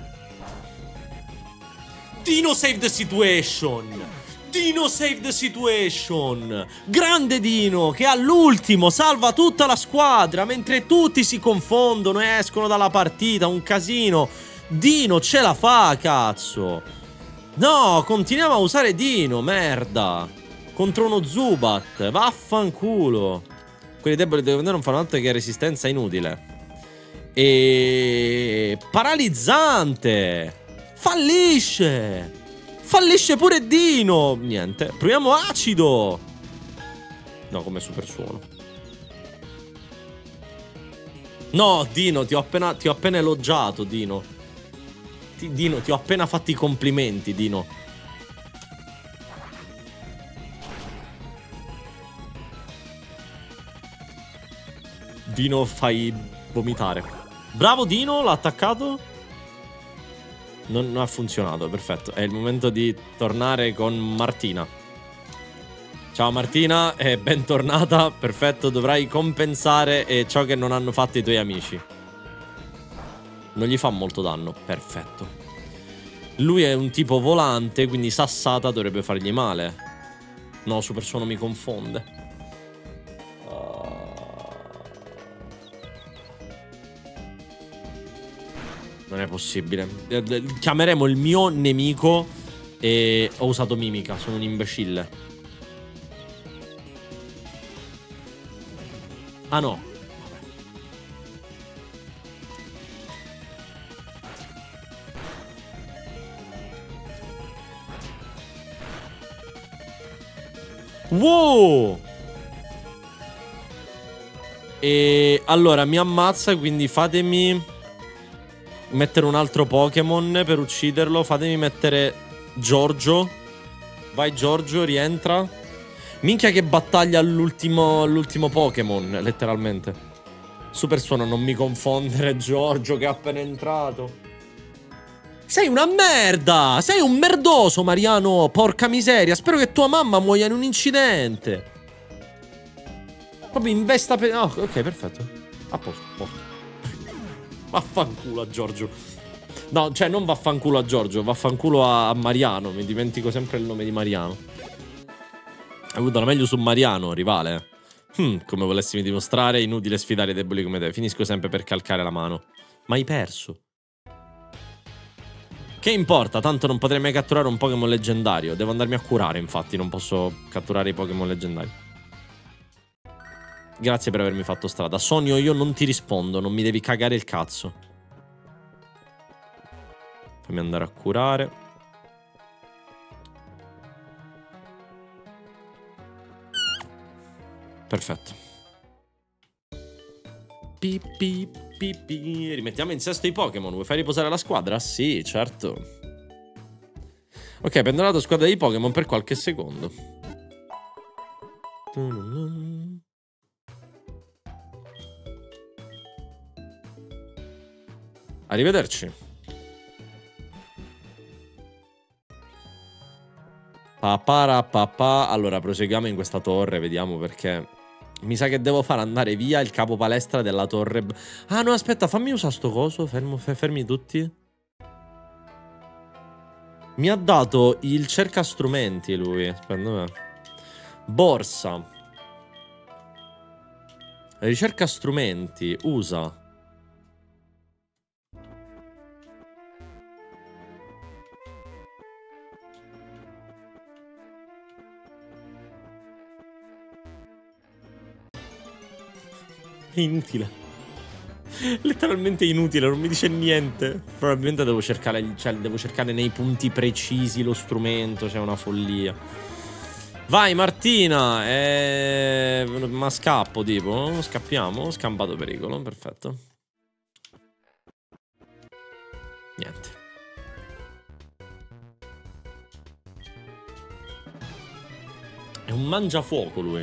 Dino save the situation. Dino save the situation. Grande Dino che all'ultimo salva tutta la squadra mentre tutti si confondono e escono dalla partita. Un casino. Dino ce la fa, cazzo. No, continuiamo a usare Dino, merda. Contro uno Zubat. Vaffanculo. Quelli deboli devo vedere non fanno altro che resistenza inutile. E... paralizzante. Fallisce. Fallisce pure Dino. Niente. Proviamo acido. No, come super suono. No, Dino, ti ho appena, ti ho appena elogiato, Dino. Ti, Dino, ti ho appena fatto i complimenti, Dino. Dino, fai vomitare. Bravo, Dino, l'ha attaccato. Non, non ha funzionato, perfetto. È il momento di tornare con Martina. Ciao Martina, e bentornata. Perfetto, dovrai compensare eh, ciò che non hanno fatto i tuoi amici. Non gli fa molto danno, perfetto. Lui è un tipo volante, quindi sassata dovrebbe fargli male. No, super suono mi confonde. Uh... Non è possibile. Chiameremo il mio nemico e ho usato mimica, sono un imbecille. Ah no. Wow. E allora mi ammazza, quindi fatemi mettere un altro Pokémon per ucciderlo. Fatemi mettere Giorgio. Vai Giorgio, rientra. Minchia che battaglia all'ultimo all'ultimo Pokémon, letteralmente. Super suono, non mi confondere Giorgio che è appena entrato. Sei una merda! Sei un merdoso, Mariano! Porca miseria, spero che tua mamma muoia in un incidente. Proprio investa per... Oh, ok, perfetto. A posto, a posto. Vaffanculo a Giorgio. No, cioè non vaffanculo a Giorgio, vaffanculo a, a Mariano. Mi dimentico sempre il nome di Mariano. Hai avuto la meglio su Mariano, rivale. Hmm, come volessimi dimostrare, inutile sfidare i deboli come te. Finisco sempre per calcare la mano. Ma hai perso. Che importa, tanto non potrei mai catturare un Pokémon leggendario. Devo andarmi a curare, infatti, non posso catturare i Pokémon leggendari. Grazie per avermi fatto strada. Sonio, io non ti rispondo, non mi devi cagare il cazzo. Fammi andare a curare. Perfetto. Pi, pi, pi, pi. Rimettiamo in sesto i Pokémon. Vuoi far riposare la squadra? Sì, certo. Ok, prenderò la squadra di Pokémon per qualche secondo. Arrivederci. Papara papà. Allora, proseguiamo in questa torre, vediamo perché... Mi sa che devo far andare via il capo palestra della torre. Ah no, aspetta, fammi usare sto coso. Fermo, fermi tutti. Mi ha dato il cerca strumenti lui. Aspetta, borsa. Ricerca strumenti. Usa. È inutile. Letteralmente inutile, non mi dice niente. Probabilmente devo cercare, cioè, devo cercare nei punti precisi lo strumento. C'è una follia. Vai Martina. Eh... Ma scappo tipo. Scappiamo. Scampato pericolo. Perfetto. Niente. È un mangiafuoco lui.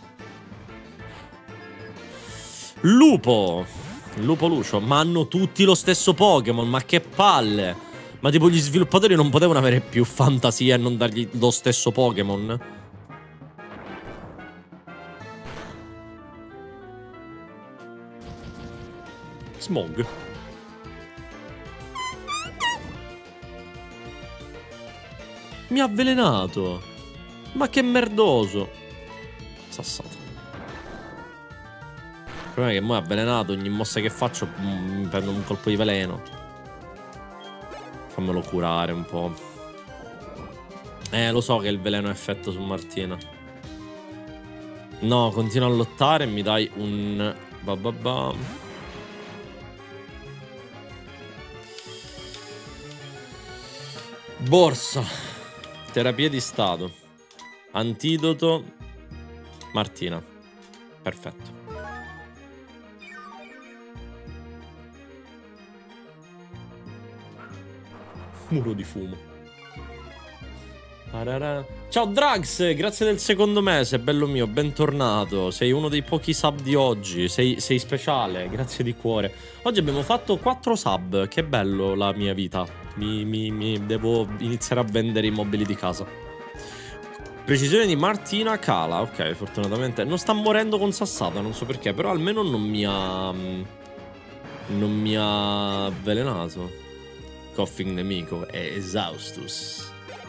Lupo. Lupo Lucio. Ma hanno tutti lo stesso Pokémon. Ma che palle. Ma tipo gli sviluppatori non potevano avere più fantasia e non dargli lo stesso Pokémon? Smog. Mi ha avvelenato. Ma che merdoso. Sassato. Il problema è che mo' è avvelenato. Ogni mossa che faccio mi prendo un colpo di veleno. Fammelo curare un po'. Eh, lo so che il veleno ha effetto su Martina. No, continua a lottare e mi dai un... Bababam. Borsa. Terapia di stato. Antidoto. Martina. Perfetto. Muro di fumo. Ciao Drax, grazie del secondo mese, bello mio, bentornato. Sei uno dei pochi sub di oggi, sei, sei speciale, grazie di cuore. Oggi abbiamo fatto quattro sub, che bello la mia vita. Mi, mi, mi devo iniziare a vendere immobili di casa. Precisione di Martina cala, ok, fortunatamente. Non sta morendo con sassata, non so perché, però almeno non mi ha... Non mi ha avvelenato. Coughing nemico è Exhaustus.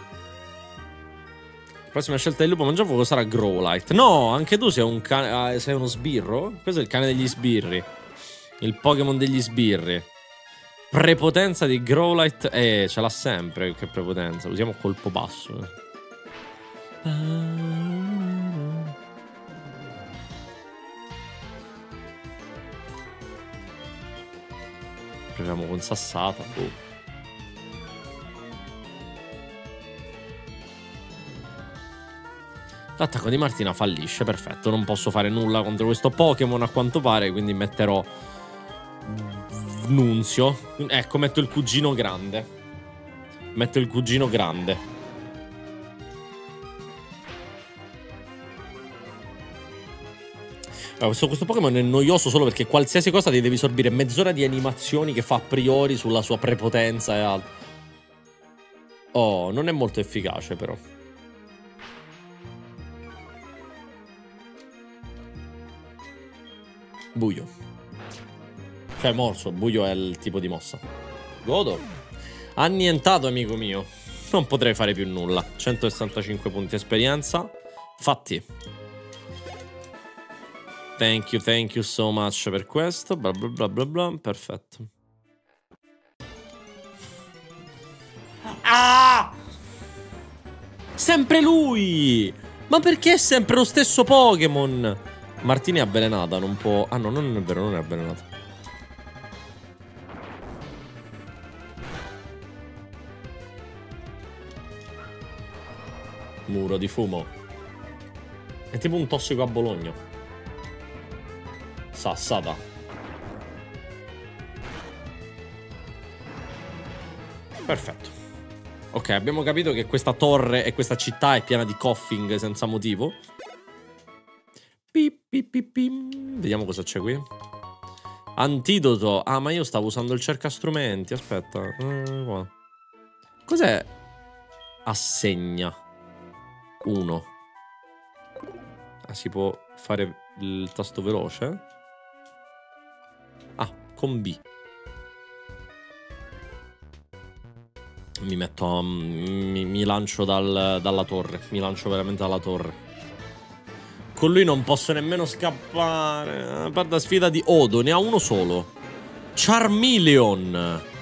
Prossima scelta del lupo mangiafuoco sarà Growlite. No, anche tu sei un cane. Sei uno sbirro? Questo è il cane degli sbirri. Il Pokémon degli sbirri. Prepotenza di Growlite. Eh, ce l'ha sempre. Che prepotenza. Usiamo colpo basso. Proviamo con sassata. Oh. L'attacco di Martina fallisce, perfetto. Non posso fare nulla contro questo Pokémon a quanto pare, quindi metterò Nunzio. Ecco, metto il cugino grande. Metto il cugino grande. Allora, questo, questo Pokémon è noioso solo perché qualsiasi cosa ti devi sorbire mezz'ora di animazioni che fa a priori sulla sua prepotenza e altro. Oh, non è molto efficace però. Buio. Cioè morso, buio è il tipo di mossa. Godo. Annientato, amico mio. Non potrei fare più nulla. centosessantacinque punti esperienza. Fatti. Thank you, thank you so much per questo. Bla bla bla bla bla. Perfetto. Ah! Sempre lui! Ma perché è sempre lo stesso Pokémon? Martina è avvelenata, non può... Ah no, non è vero, non è avvelenata. Muro di fumo. È tipo un tossico a Bologna. Sassata. Perfetto. Ok, abbiamo capito che questa torre e questa città è piena di coughing senza motivo. Pip, pip, pip, pip. Vediamo cosa c'è qui. Antidoto. Ah, ma io stavo usando il cercastrumenti. Aspetta. Uh, Cos'è? Assegna. Uno. Ah, si può fare il tasto veloce? Ah, con B. Mi metto a, mi, mi lancio dal, dalla torre. Mi lancio veramente dalla torre. Con lui non posso nemmeno scappare. Guarda, sfida di Odo. Ne ha uno solo. Charmeleon.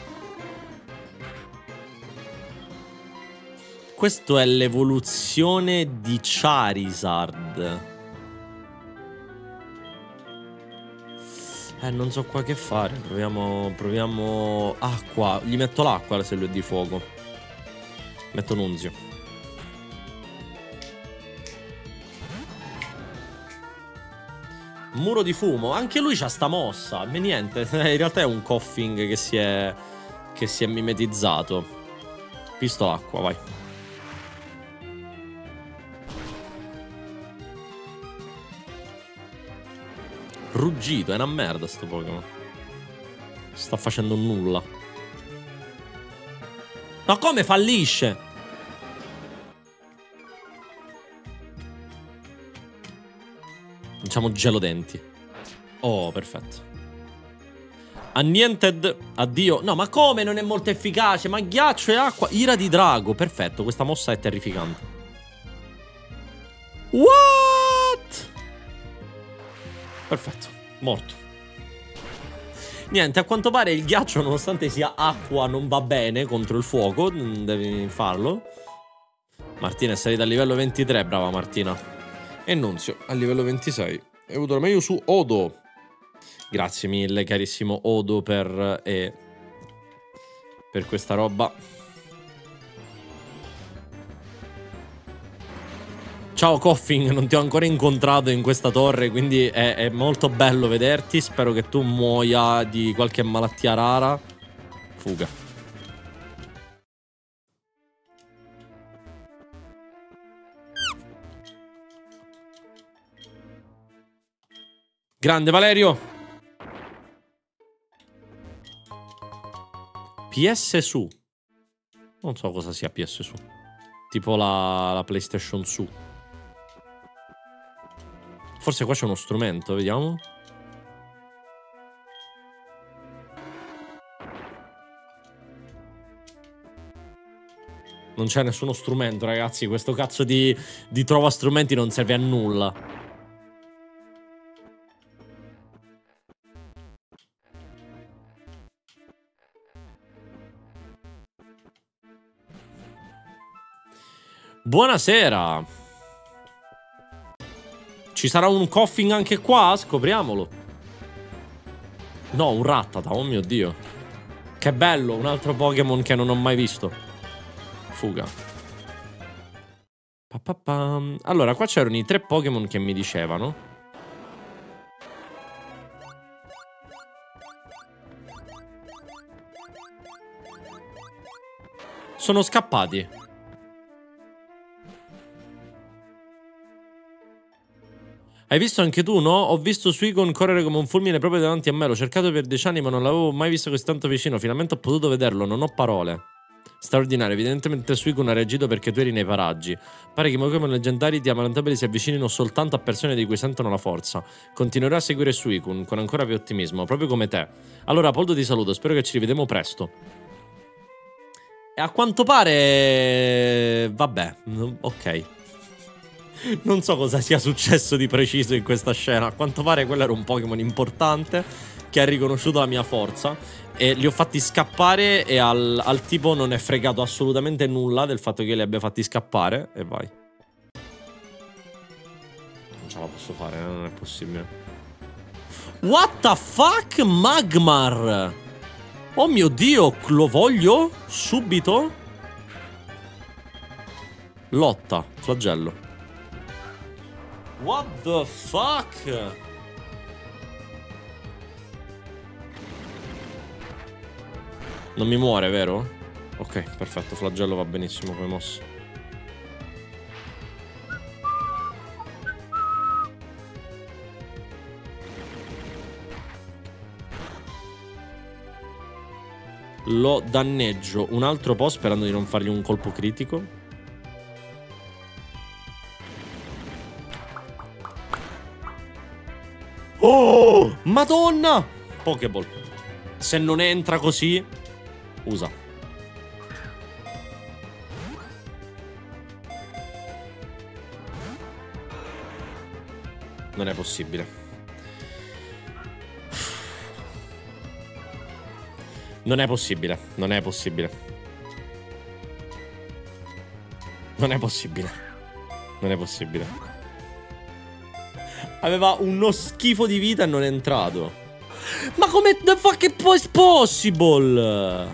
Questo è l'evoluzione di Charizard. Eh, non so qua che fare. Proviamo. Proviamo. Acqua. Gli metto l'acqua se lui è di fuoco. Metto Nunzio. Muro di fumo. Anche lui c'ha sta mossa. Ma niente. In realtà è un coughing che si è. Che si è mimetizzato. Pistola acqua, vai. Ruggito, è una merda sto Pokémon. Sta facendo nulla. Ma come fallisce? Diciamo gelodenti. Oh, perfetto. Anniented, addio. No, ma come non è molto efficace? Ma ghiaccio e acqua. Ira di drago, perfetto. Questa mossa è terrificante. What? Perfetto, morto. Niente, a quanto pare il ghiaccio, nonostante sia acqua, non va bene contro il fuoco. Devi farlo. Martina è salita a livello ventitré, brava Martina. E Nunzio a livello ventisei. Hai avuto la meglio su Odo. Grazie mille, carissimo Odo, per, eh, per questa roba. Ciao Coffin, non ti ho ancora incontrato in questa torre, quindi è, è molto bello vederti. Spero che tu muoia di qualche malattia rara. Fuga. Grande Valerio. P S su. Non so cosa sia P S su. Tipo la, la PlayStation su. Forse qua c'è uno strumento, vediamo. Non c'è nessuno strumento, ragazzi. Questo cazzo di, di trova strumenti non serve a nulla. Buonasera. Ci sarà un Coffin anche qua? Scopriamolo. No, un Rattata, oh mio Dio. Che bello, un altro Pokémon che non ho mai visto. Fuga. Pa pa pa. Allora, qua c'erano i tre Pokémon che mi dicevano. Sono scappati. Hai visto anche tu, no? Ho visto Suicune correre come un fulmine proprio davanti a me. L'ho cercato per dieci anni ma non l'avevo mai visto così tanto vicino. Finalmente ho potuto vederlo, non ho parole. Straordinario, evidentemente Suicune ha reagito perché tu eri nei paraggi. Pare che i Pokémon leggendari di Amarantabili si avvicinino soltanto a persone di cui sentono la forza. Continuerò a seguire Suicune con ancora più ottimismo, proprio come te. Allora, Poldo ti saluto, spero che ci rivediamo presto. E a quanto pare... Vabbè, ok. Non so cosa sia successo di preciso in questa scena. A quanto pare quello era un Pokémon importante che ha riconosciuto la mia forza e li ho fatti scappare e al, al tipo non è fregato assolutamente nulla del fatto che li abbia fatti scappare. E vai. Non ce la posso fare, eh? Non è possibile. What the fuck, Magmar? Oh mio Dio, lo voglio? Subito? Lotta, flagello. What the fuck? Non mi muore, vero? Ok, perfetto, flagello va benissimo come mossa. Lo danneggio un altro po' sperando di non fargli un colpo critico. Oh, Madonna! Pokéball. Se non entra così, usa. Non è possibile. Non è possibile. Non è possibile. Non è possibile. Non è possibile. Aveva uno schifo di vita e non è entrato. Ma come the fuck è possible?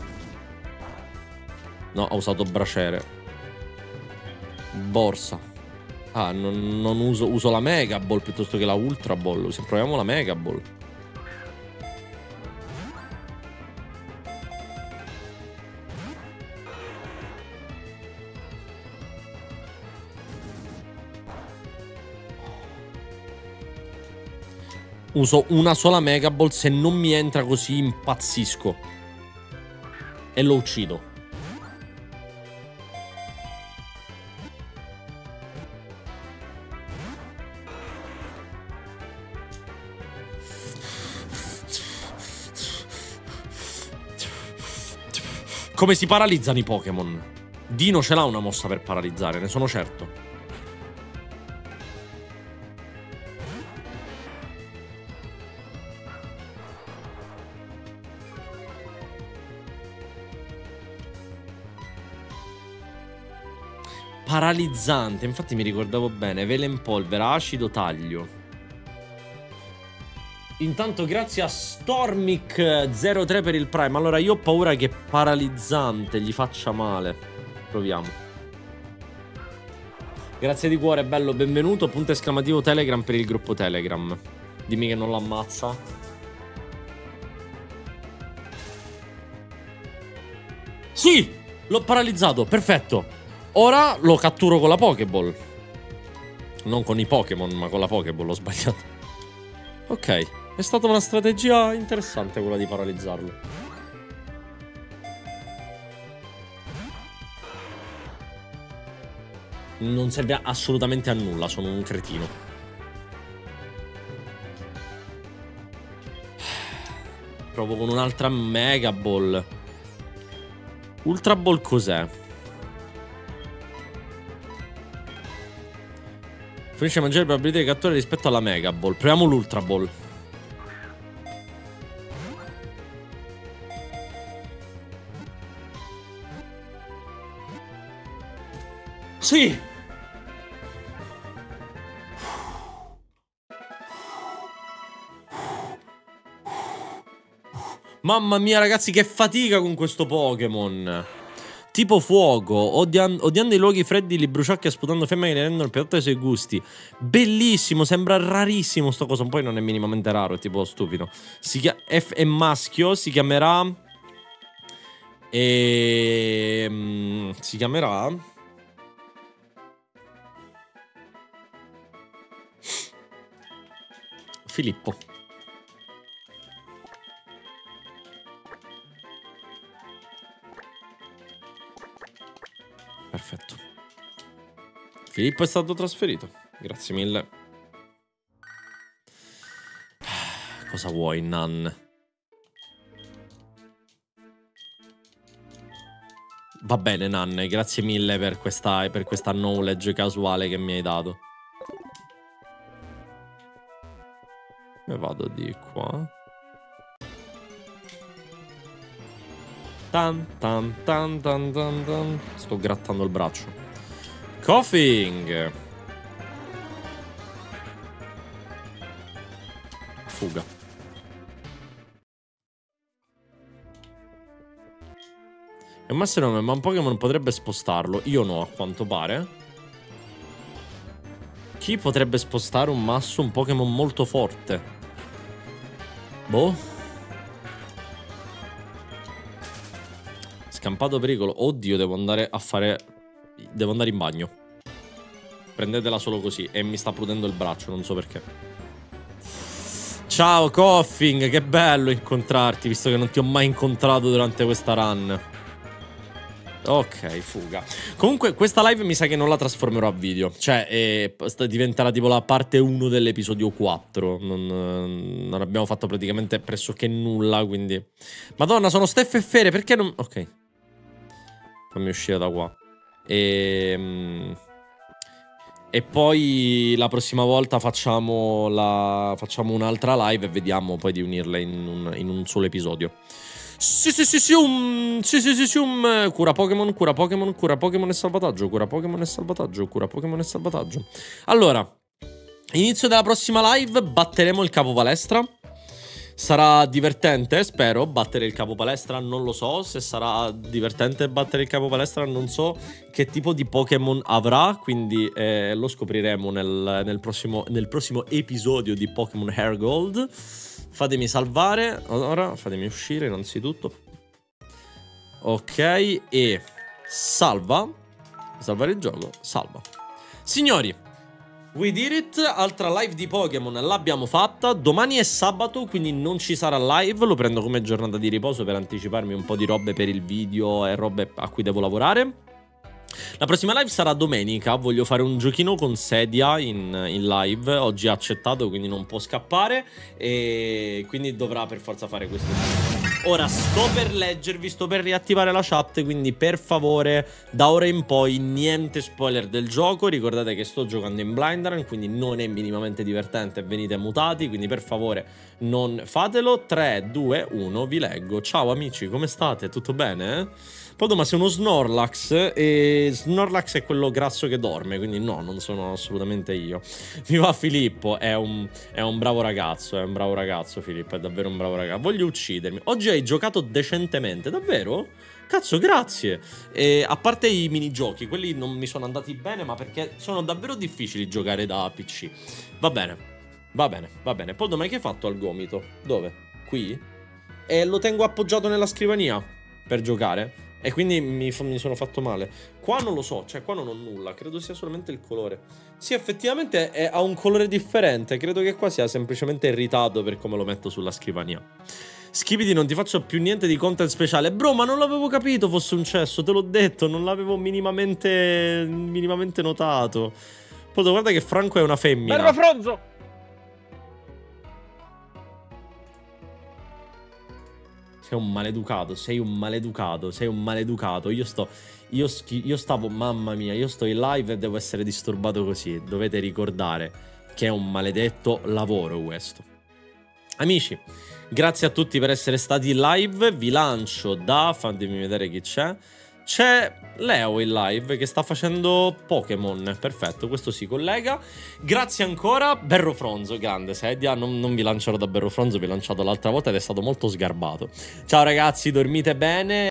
No, ho usato braciere. Borsa. Ah, non, non uso, uso la Mega Ball piuttosto che la Ultra Ball. Se proviamo la Mega Ball. Uso una sola Mega Ball, se non mi entra così impazzisco. E lo uccido. Come si paralizzano i Pokémon? Dino ce l'ha una mossa per paralizzare, ne sono certo. Paralizzante, infatti mi ricordavo bene. Vela in polvere, acido, taglio. Intanto grazie a Stormic zero tre per il Prime. Allora io ho paura che paralizzante gli faccia male. Proviamo. Grazie di cuore, bello, benvenuto. Punto esclamativo Telegram per il gruppo Telegram. Dimmi che non lo ammazza. Sì! L'ho paralizzato, perfetto. Ora lo catturo con la Pokéball. Non con i Pokémon, ma con la Pokéball, ho sbagliato. Ok, è stata una strategia interessante quella di paralizzarlo. Non serve assolutamente a nulla, sono un cretino. Provo con un'altra Mega Ball. Ultra Ball cos'è? Finisce a mangiare probabilità di cattura rispetto alla Mega Ball. Proviamo l'Ultra Ball. Sì! Mamma mia ragazzi, che fatica con questo Pokémon. Tipo fuoco, odian odiando i luoghi freddi, li bruciacchi sputando femmine che ne rendono il piatto ai suoi gusti. Bellissimo, sembra rarissimo sto coso. Poi non è minimamente raro, è tipo stupido. Si chiama F è maschio, si chiamerà e... si chiamerà Filippo. Perfetto. Filippo è stato trasferito. Grazie mille. Cosa vuoi, Nan? Va bene, Nan. Grazie mille per questa, per questa knowledge casuale che mi hai dato. E vado di qua. Tan, tan, tan, tan, tan, tan. Sto grattando il braccio. Coughing. Fuga. È un master nome, ma un Pokémon potrebbe spostarlo. Io no, a quanto pare. Chi potrebbe spostare un masso, un Pokémon molto forte? Boh. Scampato pericolo. Oddio, devo andare a fare... Devo andare in bagno. Prendetela solo così. E mi sta prudendo il braccio, non so perché. Ciao, Coughing. Che bello incontrarti, visto che non ti ho mai incontrato durante questa run. Ok, fuga. Comunque questa live mi sa che non la trasformerò a video. Cioè eh, diventerà tipo la parte uno dell'episodio quattro. Non, non abbiamo fatto praticamente pressoché nulla, quindi... Madonna, sono Steff e Fere, perché non... Ok. Fammi uscire da qua. E... E poi la prossima volta facciamo, la... facciamo un'altra live e vediamo poi di unirle in un, in un solo episodio. Sì, sì, sì, sì, um, sì, sì, sì, sì, um. Cura Pokémon, cura Pokémon, cura Pokémon e salvataggio, cura Pokémon e salvataggio, cura Pokémon e salvataggio. Allora, inizio della prossima live, batteremo il capo palestra. Sarà divertente, spero, battere il capo palestra, non lo so. Se sarà divertente battere il capo palestra, non so che tipo di Pokémon avrà, quindi eh, lo scopriremo nel, nel, prossimo, nel prossimo episodio di Pokémon Hair Gold. Fatemi salvare. Ora fatemi uscire innanzitutto. Ok. E salva. Salvare il gioco. Salva. Signori, we did it. Altra live di Pokémon l'abbiamo fatta. Domani è sabato, quindi non ci sarà live. Lo prendo come giornata di riposo per anticiparmi un po' di robe per il video e robe a cui devo lavorare. La prossima live sarà domenica. Voglio fare un giochino con Sedia in, in live. Oggi ha accettato, quindi non può scappare. E quindi dovrà per forza fare questo. Ora sto per leggervi, sto per riattivare la chat. Quindi per favore, da ora in poi niente spoiler del gioco. Ricordate che sto giocando in blind run, quindi non è minimamente divertente. Venite mutati, quindi per favore non fatelo. Tre, due, uno, vi leggo. Ciao amici, come state? Tutto bene? Poi ma sei uno Snorlax. E Snorlax è quello grasso che dorme, quindi no, non sono assolutamente io. Mi va Filippo, è un, è un bravo ragazzo, è un bravo ragazzo Filippo, è davvero un bravo ragazzo. Voglio uccidermi. Oggi è hai giocato decentemente, davvero? Cazzo, grazie. E a parte i minigiochi, quelli non mi sono andati bene, ma perché sono davvero difficili giocare da P C. Va bene, va bene, va bene. Poldo, ma che hai fatto al gomito? Dove? Qui? E lo tengo appoggiato nella scrivania per giocare. E quindi mi, mi sono fatto male. Qua non lo so, cioè qua non ho nulla. Credo sia solamente il colore. Sì, effettivamente è, ha un colore differente. Credo che qua sia semplicemente irritato per come lo metto sulla scrivania. Skibidi, non ti faccio più niente di content speciale. Bro, ma non l'avevo capito fosse un cesso, te l'ho detto, non l'avevo minimamente minimamente notato. Poi guarda che Franco è una femmina. Berro Fronzo! Sei un maleducato, sei un maleducato, sei un maleducato. Io sto io, io stavo, mamma mia, io sto in live e devo essere disturbato così. Dovete ricordare che è un maledetto lavoro questo. Amici, grazie a tutti per essere stati in live. Vi lancio da... fatemi vedere chi c'è. C'è Leo in live che sta facendo Pokémon. Perfetto, questo si collega. Grazie ancora. Berro Fronzo, grande sedia. Non, non vi lancerò da Berro Fronzo, vi ho lanciato l'altra volta ed è stato molto sgarbato. Ciao ragazzi, dormite bene.